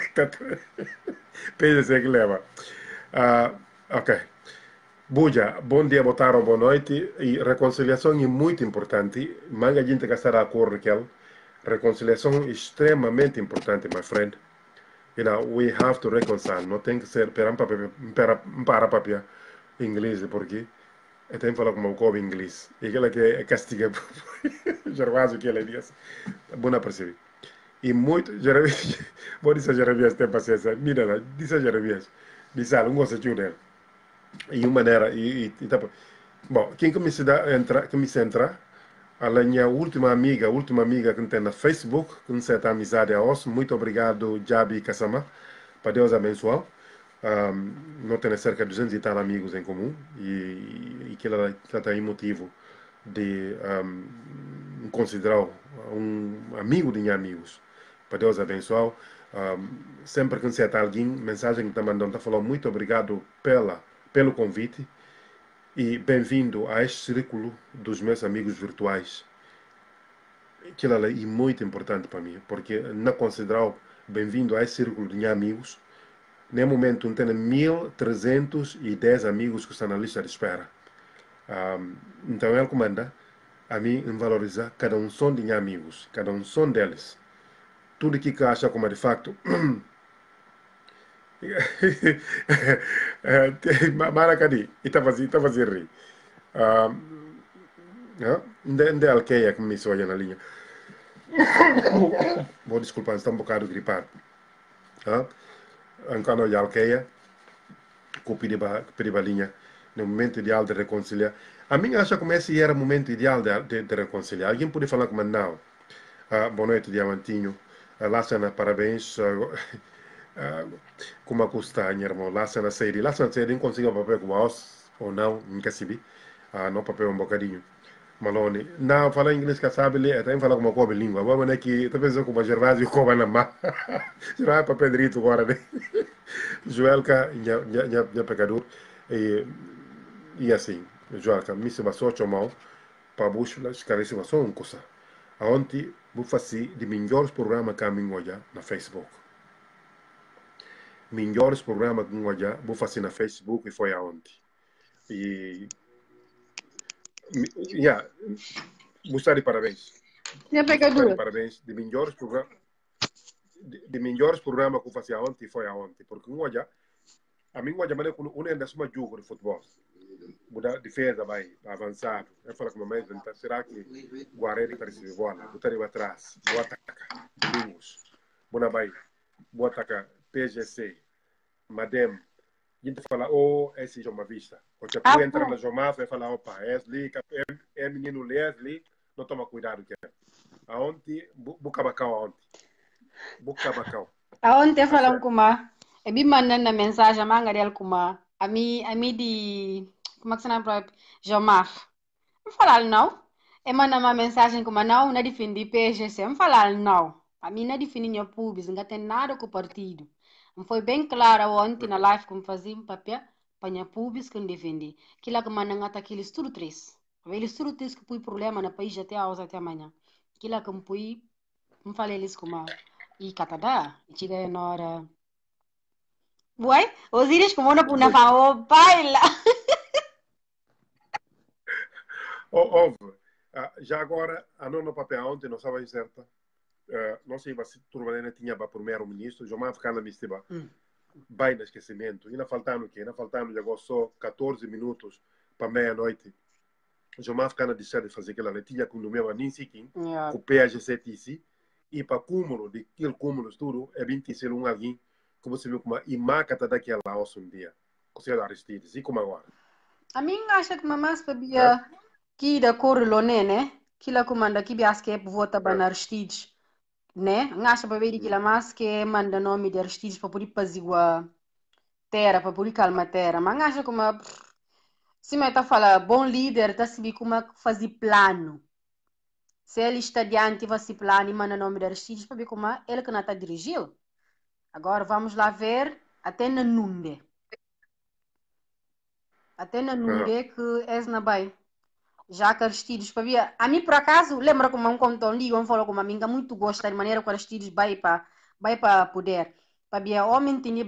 pensa que leva ok. Buja, bom dia, boa tarde, boa noite. E reconciliação é muito importante. Manga gente que está de acordo com ela. Reconciliação é extremamente importante, my friend. You know, we have to reconcile. Não tem que ser para papel inglês, porque eu tenho que falar como o inglês. E aquela que é castiga Gervásio que ele diz. Boa perceber. E muito, Jeremias, vou dizer Jeremias, tem paciência. Mira, diz a Jeremias. Diz a não gosta de dele. E uma maneira, tá, bom, quem que me entra, a minha última amiga que tem na Facebook, que nos está amizade a nós, muito obrigado, Jabi Kassama, para Deus abençoar. Nós temos cerca de 200 e tal amigos em comum, e que ela tem motivo de considerar um amigo de meus amigos, para Deus abençoar. Sempre que você alguém, mensagem que está mandando, está falando muito obrigado pelo convite e bem-vindo a este círculo dos meus amigos virtuais. Aquilo é muito importante para mim, porque não considero bem-vindo a este círculo de meus amigos. No momento, tenho 1.310 amigos que estão na lista de espera. Então, ele comanda a mim em valorizar cada um som de meus amigos, cada um som deles. Tudo que acha como de facto Maracadi, estava a rir. Onde alqueia que me soia na linha. Vou desculpar, está um bocado gripado. Enquanto a alqueia, com a linha, no momento ideal de reconciliar. A mim acha como esse era o momento ideal de reconciliar. Alguém pode falar como não? Boa noite, Diamantinho. Lassana, parabéns. Como a custa, minha irmã, lá na série, não consigo papel com os ou não, nunca se vi, não papel um bocadinho. Malone, não, fala inglês que sabe ler, até fala como uma língua, vamos aqui, talvez eu como a Gervásio como na má, já é papel direito agora, né? Joelka, minha pecador, e assim, Joelka, me se passou a mão, para buscar, se passou um coisa. Ontem, vou fazer de melhores programas que a minha olha na Facebook. Melhores programas que eu vou fazer na Facebook e foi aonde. E gostar de parabéns. Pecador. Parabéns de melhores programas que eu fazer aonde e foi aonde. Porque a mim hoje maneira uma das uma jogo de futebol. Mudar defesa vai avançar. Eu falo com a mamãe, será que Guarani para receber bola? Botar ele atrás, boa ataca, Domingos, boa vai, boa ataca, PGC. madem, a gente fala, oh, esse é uma vista. Porque tu entra na Jomaf e fala, opa, é menino Leslie, não toma cuidado que é. Aonde, buca bacau aonde? Buca bacau. Aonde falam kuma, e bim mandando na mensagem, manga del kuma, a mim de, como é que se chama, Jomaf. Não falar não. E manda uma mensagem como não defendi PGC. Não falar não. A mim não defendi minha pubis, não tem nada com o partido. Foi bem claro ontem na live como fazia papel para minha pubis que não defendi. Aquilo que manda ngata aquele estudo três. Aquele estudo três que põe problema no país até hoje até amanhã. Aquilo que me põe, não falei eles como e catada, e chega na hora. Uai, os íris como não puna fala, baila. Óbvio. Já agora, a nona papel ontem, não estava certa. Não sei se turma tinha para o primeiro-ministro, já mais ficar na mistura. Vai no esquecimento. Ainda faltando o quê? Ainda faltando já só 14 minutos para meia-noite. Já mais ficar na deixar de fazer aquela letinha com o meu aninsiquim, com o PHCTC, e para cúmulo, de aquele cúmulo tudo, é 26 um alguém, que você viu como e marca daquela osso um dia. Com o Aristides, e como agora? A mim acha que mamãe sabia que da cor lone, né? Que lá comanda que bias que vota para Aristides, né? Acha para ver que lá mais que manda nome de Aristides para poder paziguar terra, para poder calmar terra. Mas acha como se me tá fala bom líder, tá se como fazer plano. Se ele está diante vai se plano e manda nome de Aristides para ver como ele que não está dirigindo. Agora vamos lá ver até na Nunde. Até na Nunde que é na Bahia. Já que Aristides, para ver, a mim por acaso, lembra como um contou ali, falou como a mim, muito gosta de maneira que Aristides vai para poder. Para ver, homem tinha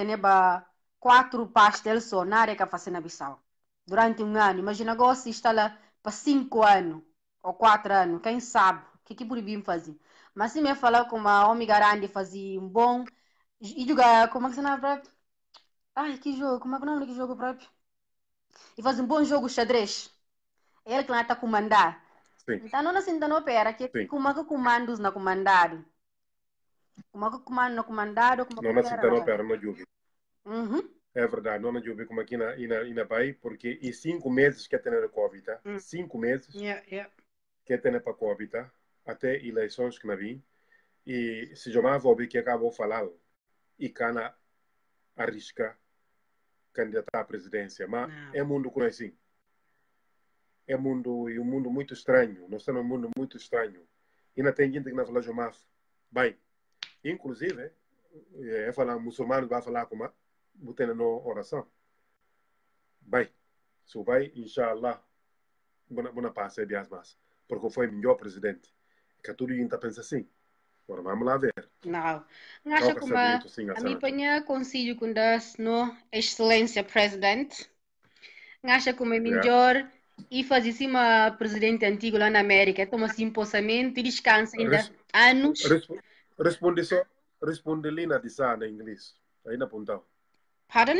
4 pastéis só na área que faz na Bissau. Durante um ano, imagina agora se está lá para 5 anos, ou 4 anos, quem sabe, o que por vir fazer. Mas se me falar como a homem garante fazer um bom, e jogar, como é que se chama próprio? Ai, que jogo, como é que é o nome que jogo próprio? E fazer um bom jogo xadrez. Ele que lá está comandar. Sim. Então não assim não opera que como é que comandos na comandado. Como é que comando na comandado, como é que não assim não opera no Juve. Uhum. É verdade, não na Juve como aqui na Bahia, porque e 5 meses que tem na Covid, tá? 5 meses que tem para Covid, tá? Até eleições que não vi. E se chamava o que acabou falando e cana arrisca candidatar à presidência, mas é mundo como assim. É mundo e um mundo muito estranho. Nós estamos num mundo muito estranho. E ainda tem gente que não fala Jomaf. Bem, inclusive, falar muçulmano vai falar como botando na oração. Bem, se vai, inshallah, boa paz e bias mais. Porque foi o melhor presidente. Que tudo gente pensa assim. Agora vamos lá ver. Não. Acho que a minha panha consigo com das no excelência presidente. Acho que o melhor e fazer cima presidente antigo lá na América, toma assim possamento e descansa ainda anos. Responde Lina de Sá na inglês. Aí na ponta. Pardon?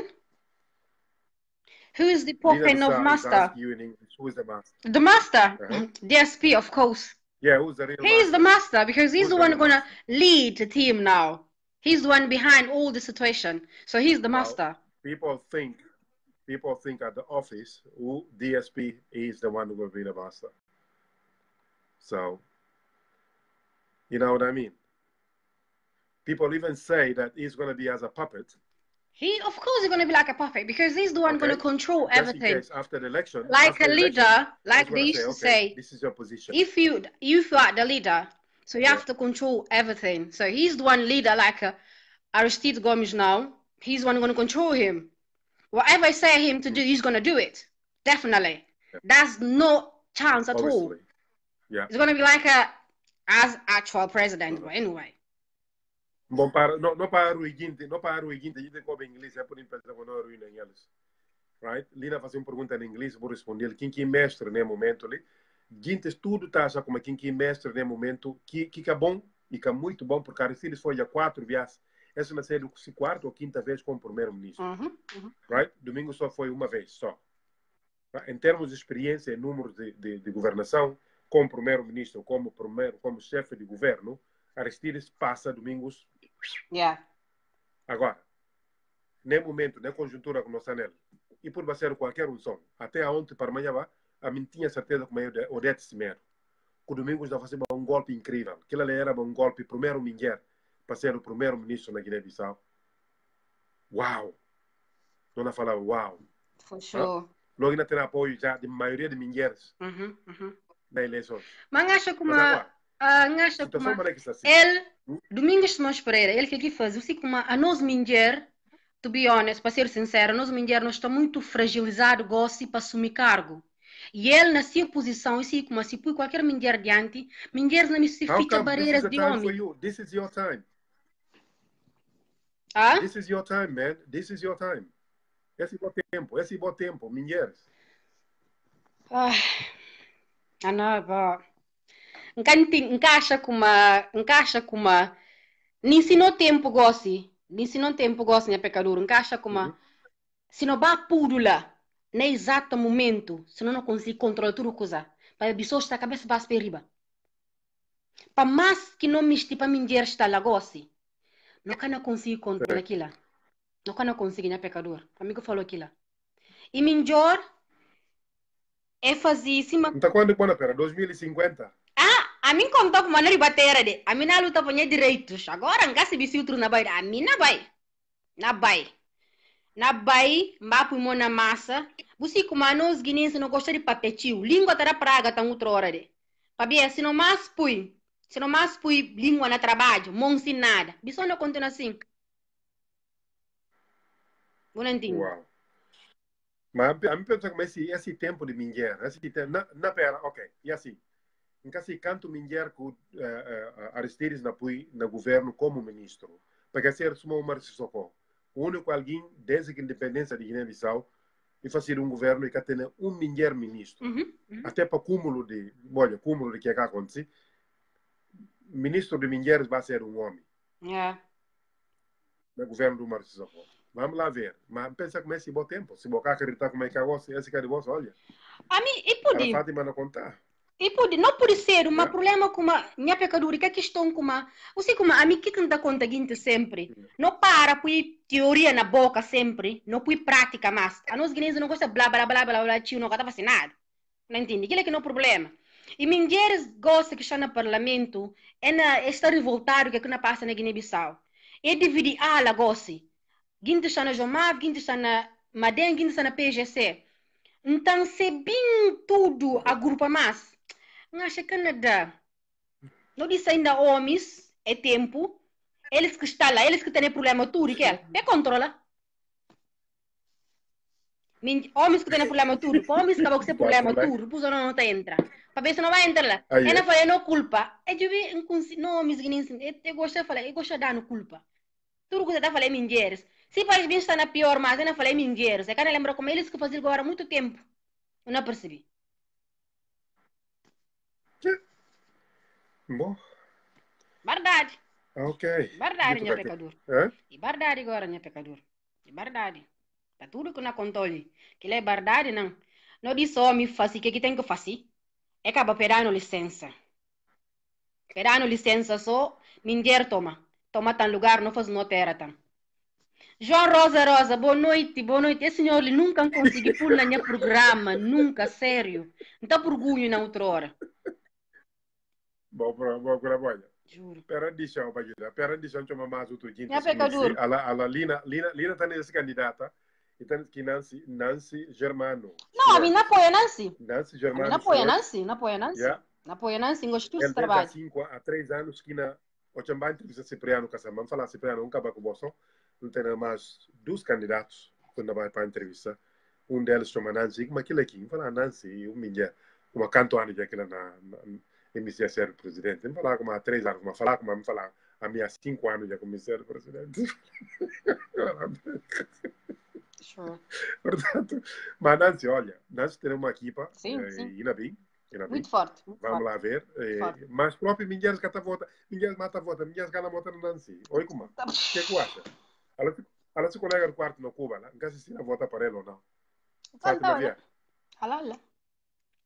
Who is the Popen of Master? You in English. Who is the master? The master? DSP, of course. Yeah, who's the real master? He's the master because he's the one gonna lead the team now. He's the one behind all the situation. So he's the master. People think at the office who DSP is the one who will be the master. So, you know what I mean? People even say that he's going to be as a puppet. Of course, he's going to be like a puppet because he's the one going to control everything. After the election, like a leader, like they used to say, this is your position. If you are the leader, so you have to control everything. So he's the one leader, like Aristide Gomes now. He's the one going to control him. Whatever I say him to do, he's going to do it. Definitely. Yeah. There's no chance at all. Yeah. It's going to be like as actual president, but anyway. Bom, não para o seguinte, a gente come inglês, é por impressão que não é em inglês. Right? Lina faz uma pergunta em inglês, vou responder. Quem que é mestre no momento ali? Gente, tudo está já como quem que é mestre no momento, que é bom e que é muito bom, porque Aristides foi a 4 vezes. Essa vai ser a 4ª ou 5ª vez como primeiro-ministro. Right? Domingo só foi uma vez, só. Em termos de experiência e número de governação, como primeiro-ministro, como chefe de governo, Aristides passa domingos. Yeah. Agora, nem momento, nem conjuntura que nós estamos nele. E por ser qualquer um som. Até ontem, para amanhã, a mim tinha certeza que o Odete Cimeiro, que o Domingos estava fazendo um golpe incrível. Aquilo ali era um golpe, primeiro mulher, para ser o primeiro-ministro na Guiné-Bissau. Uau! Não falar uau. For sure. Logo ainda tem apoio já de maioria de mulheres na eleição. Mas acha como ele, Domingos Simões Pereira, ele que aqui faz, eu sei como a nós mulher, to be honest, para ser sincera, nós mulher nós está muito fragilizado, gosta para assumir cargo. E ele na sua posição, eu sei como se põe qualquer mulher diante, mulheres não se fica barreiras de homem. This is your time. This is your time, man. This is your time. Esse é bom tempo, mulheres. Encaixa com uma nem se não tempo goste minha pecador, encaixa com uma se não vá puro lá no exato momento, se não consegue controlar tudo coisa, para a pessoa está a cabeça para riba. Para mais que não me para mulher está lá goste, não can conseguir controlar aquilo. Não can conseguir minha pecador. Amigo falou aquilo. E melhor é fazer cima. Então quando quando pera 2050? A mim contou com maneira de bater de. A mim na luta por direitos. Agora não se bisu outro na vai. A mim na vai. Na vai, mapo mo na massa. Você como nós guinenses não gosta de papetiu. Língua terá praga tão outra hora de. Pabia, se não mais pui língua na trabalho, não se nada. Biso não continua assim. Não entendo. Uau. Mas a mim pensa como esse tempo de mulher, esse tempo na pera, ok. E assim, em caso canto mulher que Aristides na governo como ministro, para ser suma uma socorro. O único alguém desde que a independência de Guiné-Bissau e fazer um governo e que tenha mulher ministro. Até para cúmulo de que acontece, ministro de mulheres vai ser um homem. No governo do Marcio Socorro. Vamos lá ver. Mas pensa como é esse bom tempo. Se você acreditar como é que esse cara de você, olha. A mim, e pode. A Fátima não contar. E pode, não pode ser um problema com a minha pecadura, que é questão com a. Você como a mim que não dá conta guinte sempre. Não para por teoria na boca sempre, não por prática mais. A nós guineenses não gosta blá blá blá blá blá, tio não gosta vacinado. Não entende? Aquilo é que não é problema. E mulheres gostam que está no parlamento, está revoltado que não passa na Guiné-Bissau. E dividir ala gosta. Guinte está na Jomaf, Guinte está na Madem, Guinte está na PGC. Então, se bem tudo agrupa mais, não acha que nada. Não disse ainda homens, é tempo. Eles que estão lá, eles que têm problema tudo, que é controla. Homens que têm problema tudo, homens que vão ter problema tudo, pois não entra. Para ver se não vai entrar lá. Ela fala, não culpa. É de ver, não, homens que eu gosto de falar, eu gosto de dar culpa. Tudo que você está falando é mulheres. Se faz bem está na pior, mas eu não falei mulheres. É que eu lembro como eles que faziam agora há muito tempo. Eu não percebi. Bom. Verdade. Ok. Verdade, minha pecador. E verdade agora, minha pecador. E verdade. Para tudo que não controle. Que é verdade, não. Não diz só me fazer o que tem que fazer. É que acaba perdendo licença. Perdendo licença só, mulher toma. Toma tal lugar, não faz notera tam. João Rosa, boa noite. Esse senhor ele nunca conseguiu pôr no meu programa, nunca, sério. Não está por orgulho na outra hora. Bom, olha. Juro. Pera deixa eu chamar mais outro gente. É pecador. A Lina está nesse candidata. E tem que Nancy Germano. Não, a mim não apoia Nancy. Nancy Germano. Não apoia Nancy. Não apoia Nancy, gosto do trabalho. Há 3 anos que na o chamba entrevista Cipriano Casamão, falar Cipriano nunca vai com você. Não tem mais 2 candidatos quando vai para a entrevista. Um deles chama Nancy, mas aquele aqui, fala Nancy, uma canto ano já que na emissão ser presidente. Não falar como há 3 anos, mas falar como a minha 5 anos já como ser presidente. Sure. Portanto, mas Nancy, olha, Nancy tem uma equipa, ainda bem. Muito forte. Vamos lá ver. Mas próprio mulheres que vota, mulheres mata vota, mulheres que vota no Nancy. Oi, como? O que você acha? Ela se colega do quarto no Cuba, não quer se vota para ele ou não. Olha.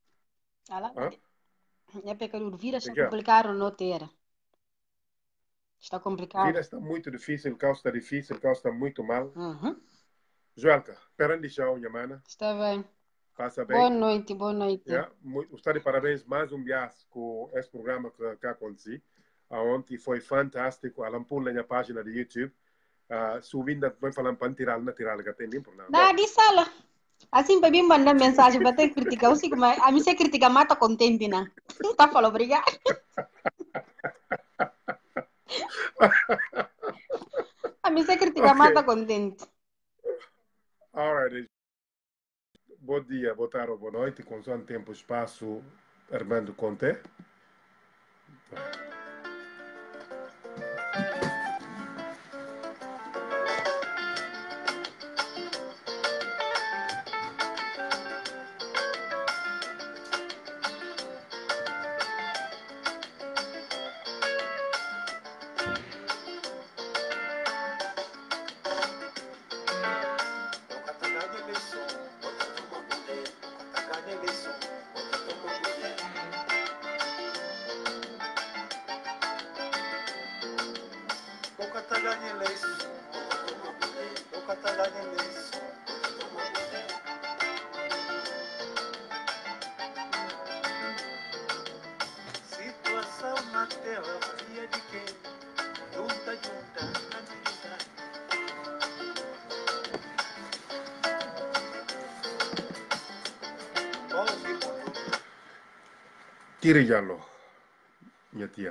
É pecador, vira se complicaram no ter. Está A vida complicado. está muito difícil, o caos está difícil, o caos está muito mal. Uhum. Joelka, perante já, minha mana. Está bem. Passa Boa bem. noite, boa noite. Yeah. Está de parabéns mais um vias com esse programa que aconteceu. Ontem foi fantástico. A Lampula na página de YouTube. Subindo, vai falando para tirar, não tirar, que tem nem problema. Dá, de sala. Assim, para mim mandar mensagem para ter criticar, eu sei como a mim se critica mata contente, né? Tá falando, obrigado. A mim se critica mata contente. Alright. Bom dia, boa tarde ou boa noite. Consoante tempo e espaço, Armando Conte. Situação na terra vazia de quem junta, junta, junta. Tirijalo, minha tia.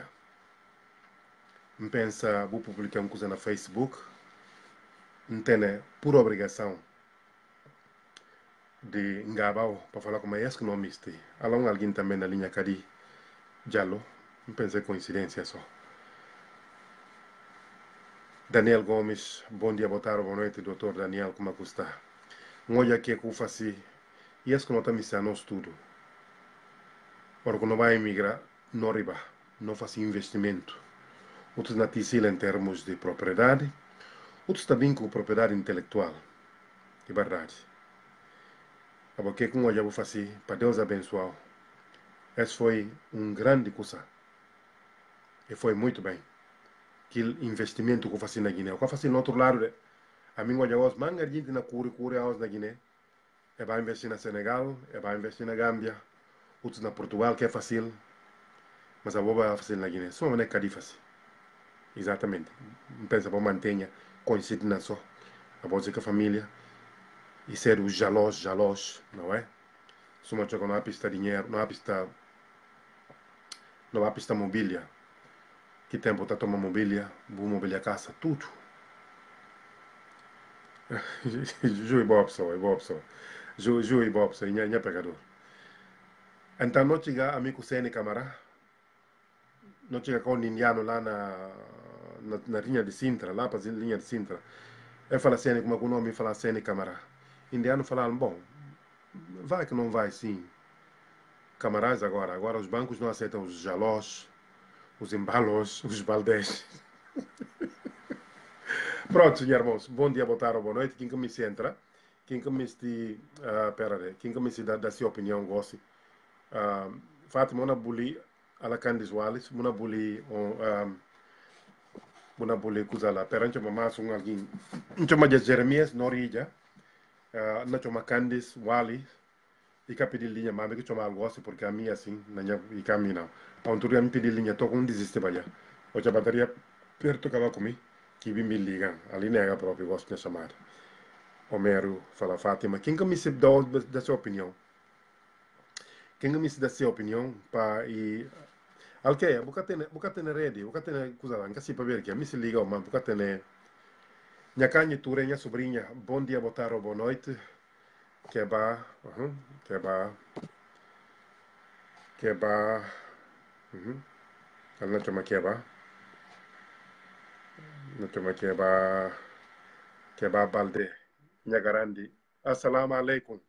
Pensa, vou publicar uma coisa na Facebook. Não tem por obrigação de engabau para falar com mais que não miste. Além alguém também na linha Cadi Jalo. Não pensei coincidência só. Daniel Gomes, bom dia, boa tarde, boa noite, doutor Daniel, como é que está? Olha aqui que eu faço, e é que não está me ensinando tudo. Porque não vai emigrar, não riba, não faz investimento. Outros na Ticila em termos de propriedade, outros também com propriedade intelectual. É verdade. Agora, o que eu vou fazer, para Deus abençoar, esse foi grande coisa. E foi muito bem. Aquele investimento que eu faço na Guiné. O que eu faço no outro lado, a mim, olha, os mangas gente na cura aos na Guiné. É vai investir na Senegal, é vai investir na Gâmbia, outros na Portugal, que é fácil. Mas a boba vai fazer na Guiné. Só uma é fácil. Exatamente. Não pensa para manter coincide na só. A voz que a família. E ser os jalós, não é? Suma que não há pista dinheiro, não há pista mobília. Que tempo está tomando mobília, boa mobília casa, tudo. Ju e boa pessoa, é boa pessoa. Ju e boa pessoa, é pegador. Então, não chega amigo Sene Camará, não chega com o indiano lá na linha de Sintra, lá para a linha de Sintra. Ele fala Sene, como o nome fala Sene Camará. Indiano fala, bom, vai que não vai sim. Camarás agora os bancos não aceitam os jalós, os embalos, os baldés. Pronto, senhor irmãos, bom dia, boa tarde, boa noite. Quem que me se entra? Quem que me se... quem que me se dá sua opinião, goste? Fátima, uma buli, ala Candice Wallace, uma buli, coisa lá. Perante mamá, são alguém... Não chama de Jeremias, Norija, não chama Candice Wallace, e que pedir linha, mas que chama algo assim, porque a minha assim, na minha e caminho. A um turno me pedir linha, tô com desiste para allá. Hoje a bateria perto que vai comigo, que me liga, a linha é a própria, gosto de chamar. Homero fala Fátima, quem que me se dá da sua opinião? Quem que me se dá sua opinião para e alqueia, boca tem rede, boca tem coisa lá, nunca para ver que a mim se liga, mas boca tem minha canha tura, minha sobrinha, bom dia, boa tarde, boa noite, que ba, ela não chama que ba, não chama que ba balde, minha garandi, assalamu alaikum.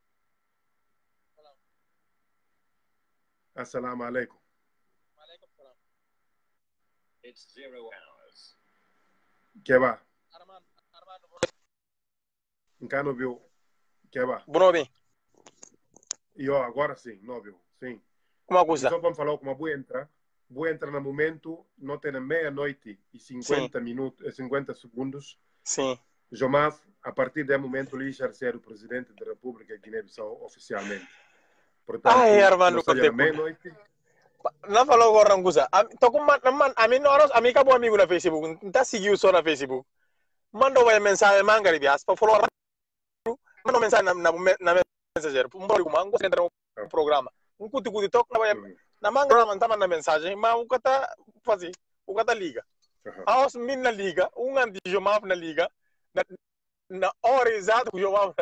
Assalamu alaikum. It's 0 hours. Que va? Nunca viu. Que va? Boa bem. E ó, agora sim, não viu. Sim. Como é que Só para falar como a boa entra. vou entrar no momento, não tem meia-noite e 50 minutos, 50 segundos. Sim. Jomaf, a partir do momento, ele já ser o presidente da República de Guiné-Bissau oficialmente. Portanto, Armando, meia-noite. Não falou agora, Rangusa. Tô com a mim acabou amigo na Facebook, não tá seguindo só na Facebook. Manda uma mensagem, manga de vias, para falar. Manda uma mensagem na mensageira. Não gosto de entrar no programa. Cuti toque na manga, não tá mandando mensagem, mas o que tá fazendo? O que tá liga. A os meninos na liga, antes de Jomaf na liga, na hora exata que o Jomaf.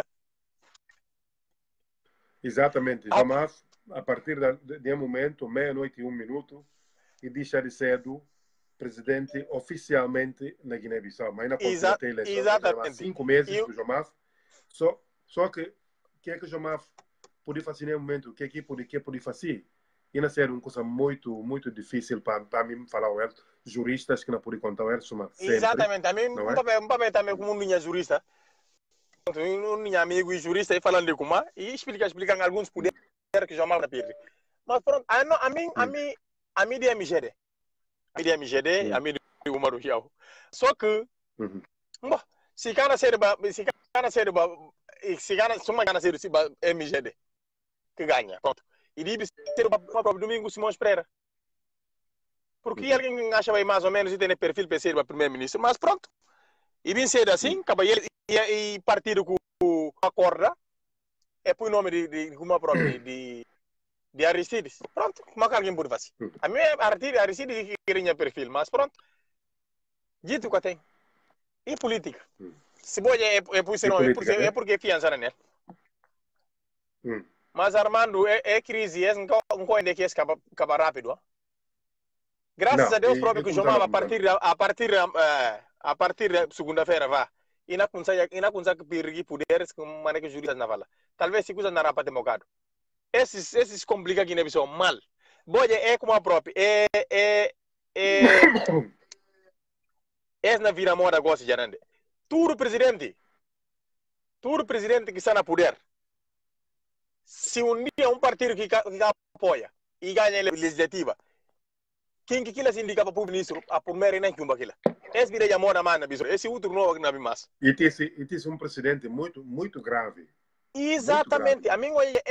Exatamente. Jomaf, a partir de momento, meia-noite e 1 minuto, e deixa de ser do presidente oficialmente na Guiné-Bissau. Mas ainda continua a ter eleições. Há 5 meses que o Jomaf. Só que o que é que o Jomaf pode fazer no momento? O que é que pode fazer? E não ser uma coisa muito difícil para mim falar o juristas que não podem contar o sempre. Exatamente. A mim, um papel também como um jurista. Um amigo e jurista aí falando de como e explicando alguns poderes que já mal na perde. Mas pronto, a mim de MGD. A mim de Umaru Hiau. Só que, se cana ser MGD que ganha, pronto. E deve ser o próprio Domingo Simões Pereira. Porque alguém acha bem mais ou menos e tem perfil para ser o primeiro-ministro, mas pronto. E bem ser assim, acaba ele e partido com acorda, é por nome de uma própria de Aristides. Pronto, como é que alguém pode fazer? A minha Aristides queria perfil, mas pronto. Dito que tem. E política. Se pode é por ser nome, é porque fiança nele. Mas Armando, é crise, é um coisa que acaba rápido. Graças a Deus próprio que o Jomaf a partir da segunda-feira vá. E não consegue perder poderes como maneira que juristas na vala. Talvez se coisa não era para ter mocado. Esses complica aqui na visão mal. Boia é como a própria. Na vira moda gosta de arande. Tudo presidente que está na poder. Se um dia um partido que apoia e ganha a legislativa, quem que eles indica para o ministro a primeira nem que aquilo. Esse vira de amor na mão, esse outro não na mais. E tem um presidente muito grave. Exatamente. A mim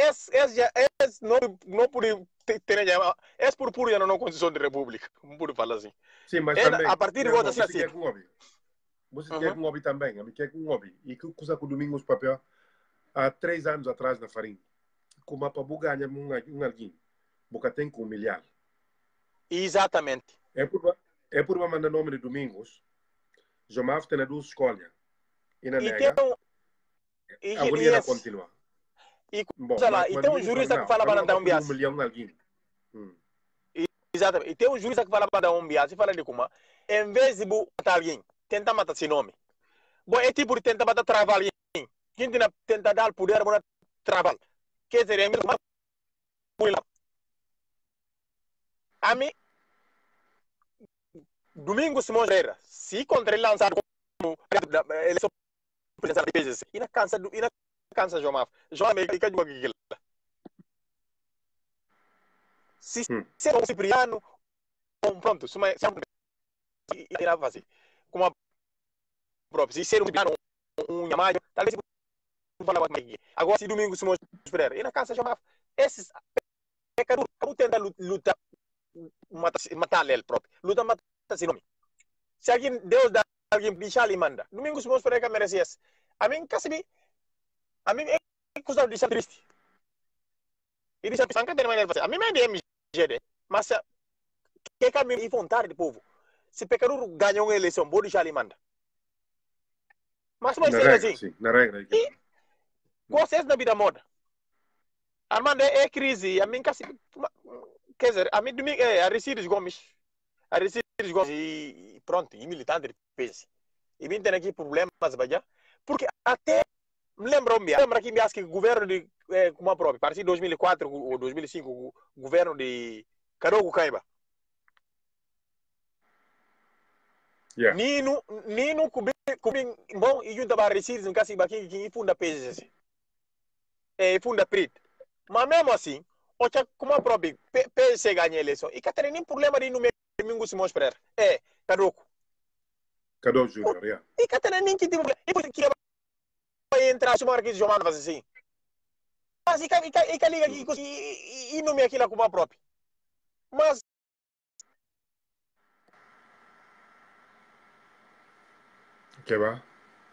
não pode ter é por pura não condição de república, não pode falar assim. Sim, mas também a partir de agora assim. Você quer um hobby também, a mim quer um hobby. E que coisa com o Domingos Papel há 3 anos atrás na Farim. Como a Pabu ganha alguém, boca tem que humilhar. Exatamente. É por uma mandar nome de Domingos. Jomaf tem 2 escolhas. E na nega, a agonia continua. E tem um jurista que fala para dar um bias. Exatamente. E tem um jurista que fala para dar um bias. E fala de como, em vez de matar alguém, tenta matar esse nome. Bom, é tipo de tentar matar travar alguém. Quem tenta dar poder para trabalhar. Quer dizer, é mesmo a mim, Domingo Simões Pereira, se contra ele lançar como eleição presidencial de PGC, e na cansa Jomaf. Jomaf é que digo aquilo. Se ser um Cipriano, pronto, se irá fazer. Como a própria, se ser um Cipriano, um Yamayo, talvez falar mais aqui. Agora, se Domingo Simões Pereira, e na cansa Jomaf, esses pecadores, tenta lutar, matar ele próprio. Luta matar esse nome. Se alguém, Deus dá alguém, deixa ele manda. Domingo Simões Pereira merece isso. A mim, é coisa de triste. E deixa pensar que tem maneira de fazer. A mim é de MGD, mas que é caminho e vontade do povo. Se pecador ganha uma eleição, pode deixar ele manda. Mas vai ser assim. Sim, na regra. E vocês na vida moda. Armando é crise. A mim, quer dizer, a mim domingo é Aristides Gomes. E pronto, e militante de peso. E vim ter aqui problemas, porque até lembra que o governo de como a própria, parece 2004 ou 2005, o governo de Kadogo Kaiba. Yeah. Nino bom e junto para Aristides no caso aqui que funda PGC. Funda PRIT. Mas mesmo assim, Ocha, como a própria PSC ganha a eleição. E que tem nem problema de número Domingo Simões Pereira. Caduco. Cadê Júnior? Yeah. E que tem nem que tem problema. Que vai entrar, se o Marquinhos João faz assim. Mas e que liga aqui e não me aquilo como a própria. Mas que va?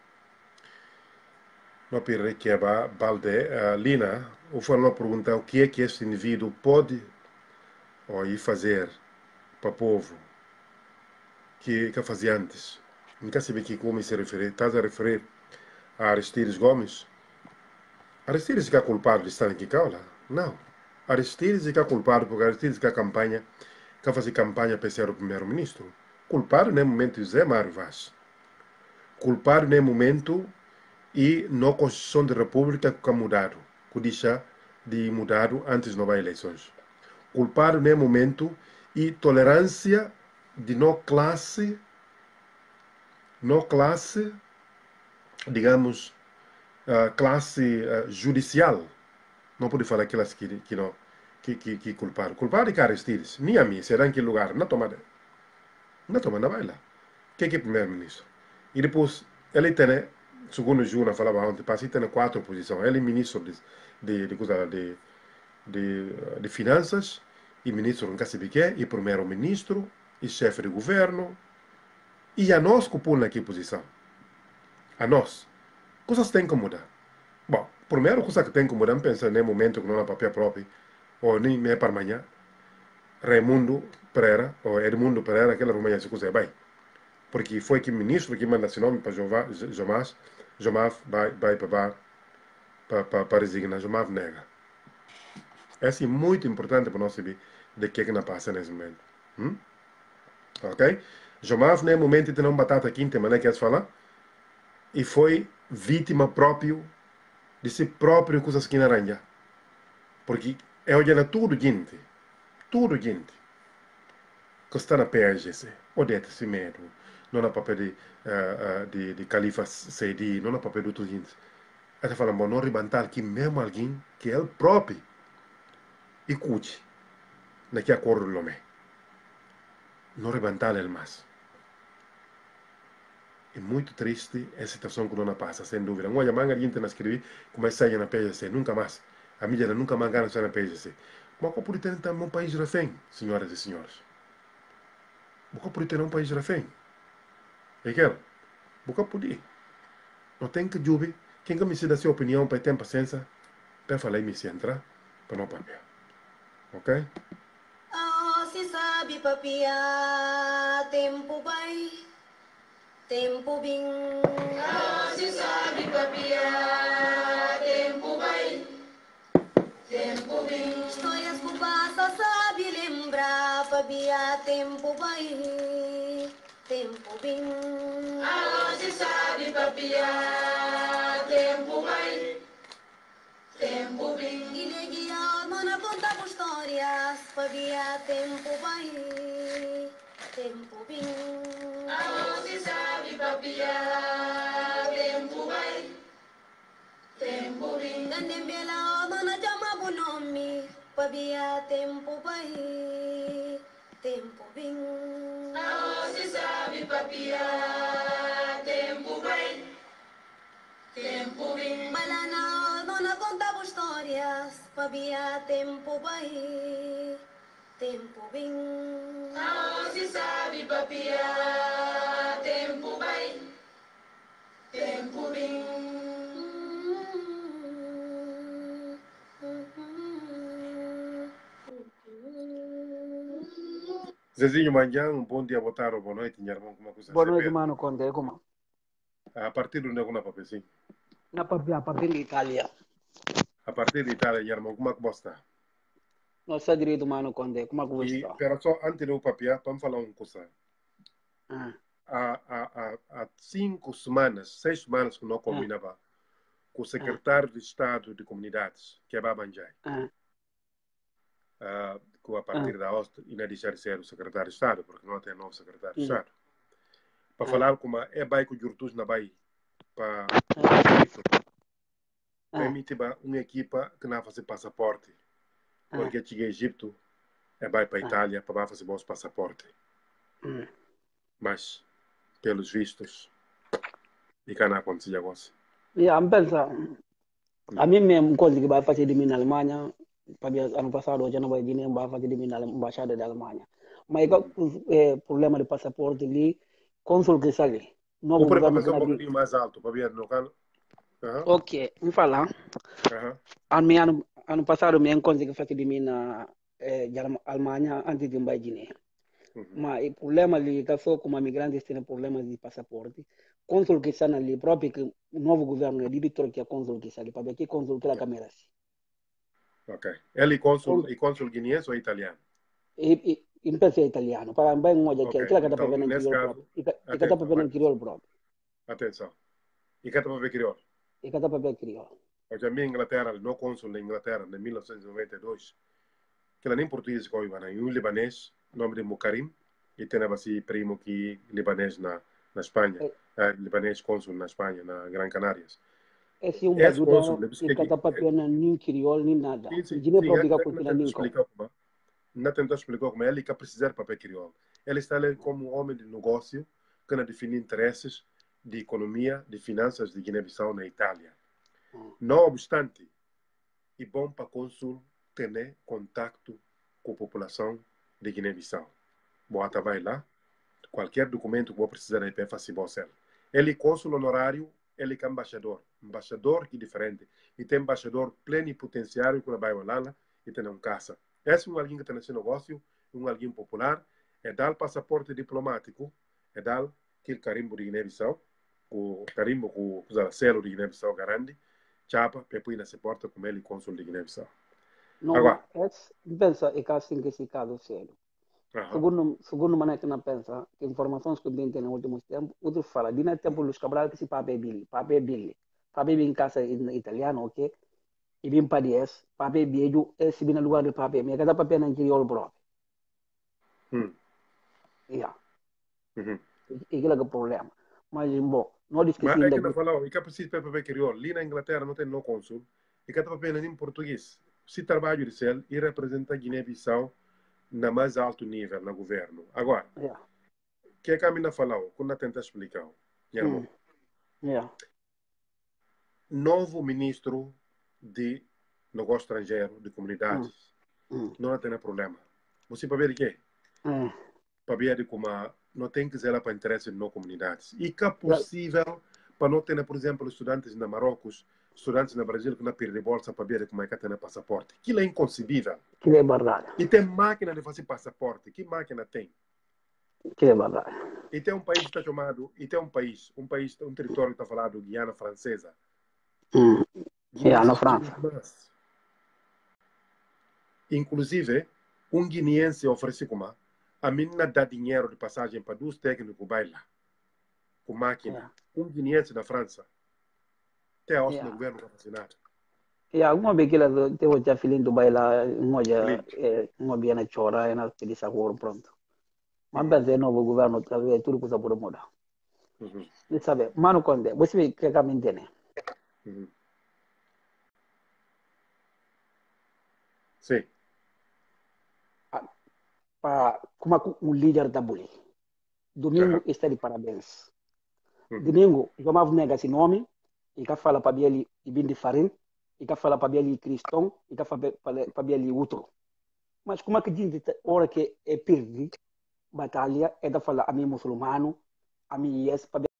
No pirre que va balde Lina, o forma perguntar o que é que este indivíduo pode ou ir fazer para o povo que fazia antes. Nunca sabe que como se referir. Estás a referir a Aristides Gomes? Aristides que é culpado de estar aqui caula? Não. Aristides que é culpado porque Aristides que a campanha, que fazia campanha para ser o primeiro-ministro. Culpado no momento José Mário Vaz. Culpado no momento e na Constituição da República que mudado, que deixa de mudar antes das eleições. Culpado no momento e tolerância de não classe, digamos, classe judicial. Não pode falar aquelas que culparam. Culpado de Aristides, nem a mim, será em que lugar? Na tomada na baila. Que é primeiro-ministro? E depois, ele tem, segundo o Juna falava ontem, para tem 4 posições. Ele é ministro de Finanças, e ministro não sei o que, e primeiro-ministro, e chefe de governo. E a nós que põe naquela posição. A nós. Coisas têm que mudar. Bom, primeiro coisa que tem que mudar, pensa no momento que não há papel próprio, ou nem é para amanhã, Raimundo Pereira, ou Edmundo Pereira, aquela Romanha se coisa bem. Porque foi que o ministro que manda esse nome para Jomaf vai para resignar, Jomaf nega. É assim, muito importante para nós saber de que não passa nesse momento. Ok? Jomaf, nesse momento, tem uma batata quente, mas não é que eles falam, e foi vítima próprio de si próprio coisas que não arranha. Porque é olhando tudo gente, que está na PRGC, odete-se mesmo. Não há papel de Califa Seidi, não há papel de outros gente. Ele fala, bom, não rebentar que mesmo alguém que ele próprio escute naquele acordo do nome. Não rebentar ele mais. É muito triste a situação que não passa, sem dúvida. Olha, manga a gente não escrever como é que sai na PGC, nunca mais. A mídia nunca mais ganha na PGC. Mas como pode ter também um país refém, senhoras e senhores? Como pode ter um país refém? É que como pode? Não tem que jube. Quem que me se dá sua opinião para ter paciência, para falar e me centrar, para não papel. Ok? Se sabe papiar, tempo vai, tempo bem. Se sabe papiar, tempo vai, tempo bem. Histórias que passa sabe lembrar, papiar, tempo vai, tempo bem. Se sabe papiar, tempo vai, tempo bem. E negue alma na conta com histórias, papiar, tempo vai, tempo bem. Se sabe papiar, tempo vai, tempo bem. Gandem bela alma na chama bom nome, papiar, tempo vai, tempo bem. Se sabe papiar, tempo vai, tempo bem. Bala na alma na conta com histórias, papiar, tempo vai, tempo bem. Se sabe papiar, tempo vai, tempo bem. Zezinho Manhã, um bom dia, boa tarde, boa noite, minha irmã, como é que Boa noite, mano, Conde. Como? A partir de onde é que não papel, sim? Na papel, a partir de Itália. A partir de Itália, minha irmã, como é que você está? Nossa direito, mano, Conde. Como é que você está? Espera só, antes de eu papiar, vamos falar uma coisa. Ah, Há 5 semanas, 6 semanas que não combinava com o secretário de Estado de Comunidades, que é Babanjai. Que a partir da hoste ainda deixar de ser o secretário de Estado, porque não tem novo secretário de Estado. Para falar como é bairro de Jurtus na Bahia, para permitir uma equipa que não fazer passaporte porque chega Egito, vai para Itália para fazer bons passaporte. Mas, pelos vistos, e cá não acontece agora. A mim mesmo, coisa que vai fazer de mim na Alemanha, para ano passado, eu já não vai vir, vai fazer de mim na embaixada da Alemanha. Mas o problema do passaporte ali, cônsul que sai ali. O problema é um pouquinho mais alto, para ver no canal. Ok, me fala. Ano passado, eu consegui fazer de mim na Alemanha antes de ir para Guiné. Mas o problema ali, que só como imigrantes têm problemas de passaporte, cônsul que está ali, próprio que o novo governo é de trocar cônsul que está ali, para ver que cônsul que a câmera assim. Ok. Ele é cônsul guineense ou italiano? In penso italiano, para bem moja que aquela que tá para ver no crioulo, e que tá para ver no crioulo próprio. Atenção. E que tá para ver crioulo? E que tá para ver crioulo. Eu já vi Inglaterra, no cônsul da Inglaterra, em 1992, que ela nem português que eu ia, um libanês, nome de Mukarim, e tem assim primo que libanês na Espanha, libanês cônsul na Espanha, na Gran Canarias. Esse é ajuda e que tá para ver nem crioulo nem nada. Guiné próprio que cultura nem como. Não tentou explicar como ele que precisa de papel crioulo. Ele está ali como um homem de negócio que não define interesses de economia, de finanças de Guiné-Bissau na Itália. Não obstante, é bom para o cônsul ter contato com a população de Guiné-Bissau. Bota vai lá, qualquer documento que você precisar de fazer você. Ele é cônsul honorário, ele é embaixador. Embaixador que é diferente. E tem embaixador plenipotenciário que vai lá e tem casa. Esse é alguém que tem esse negócio, alguém popular, é dar passaporte diplomático, é dar aquele carimbo de Guiné-Bissau, o carimbo com o selo de Guiné-Bissau grande, chapa, para pôr nessa porta como ele cônsul de Guiné-Bissau. Não, agora, pensa é que assim que esse caso sério. Segundo maneira que não pensa, que informações que eu tenho nos últimos tempos, outro fala, de tempo Luís Cabral que se papel em casa em italiano, ok? E bem para isso, papel beijo, esse bem no lugar do papel, mas cada papel não queria o próprio. E aquele é o problema. Mas, bom, não esqueci ainda. Mas é que não falou, e que precisa de papel crioulo. Ali na Inglaterra não tem no cônsul, e cada papel em português. Se trabalho de céu, e representa Guiné-Bissau na mais alto nível, no governo. Agora, o que a Camila falou, quando tenta explicar, novo ministro de negócio estrangeiro, de comunidades, não tem problema. Você para ver o quê? Para ver como não tem que ser para interesse de não comunidades. E que é possível para não ter, por exemplo, estudantes na Marrocos, estudantes no Brasil que não perdem bolsa para ver como é que tem passaporte. Aquilo é inconcebível. Que é verdade. E tem máquina de fazer passaporte. Que máquina tem? Que é verdade. E tem um país que está chamado, e tem um território que está falado Guiana Francesa. Na França. Inclusive, um guineense oferece como a menina dá dinheiro de passagem para 2 técnicos bailar com máquina. Um guineense da França. Até a no governo não faz nada. Alguma vez que ela tem já filhinho do bailar, uma biana chora e na pedi agora pronto. Mas bem, novo governo talvez tudo coisa por mudar. Você sabe, mano Conde, você vê que a mim tem. Sim. Como um líder da Buli. Domingo está de parabéns. Domingo, eu vou negar esse nome, e que fala para ele e bem de farinha, e que fala para ele cristão, e que fala para ele outro. Mas como é que diz hora que é perdi batalha, é da falar a mim muçulmano, a mim yes, para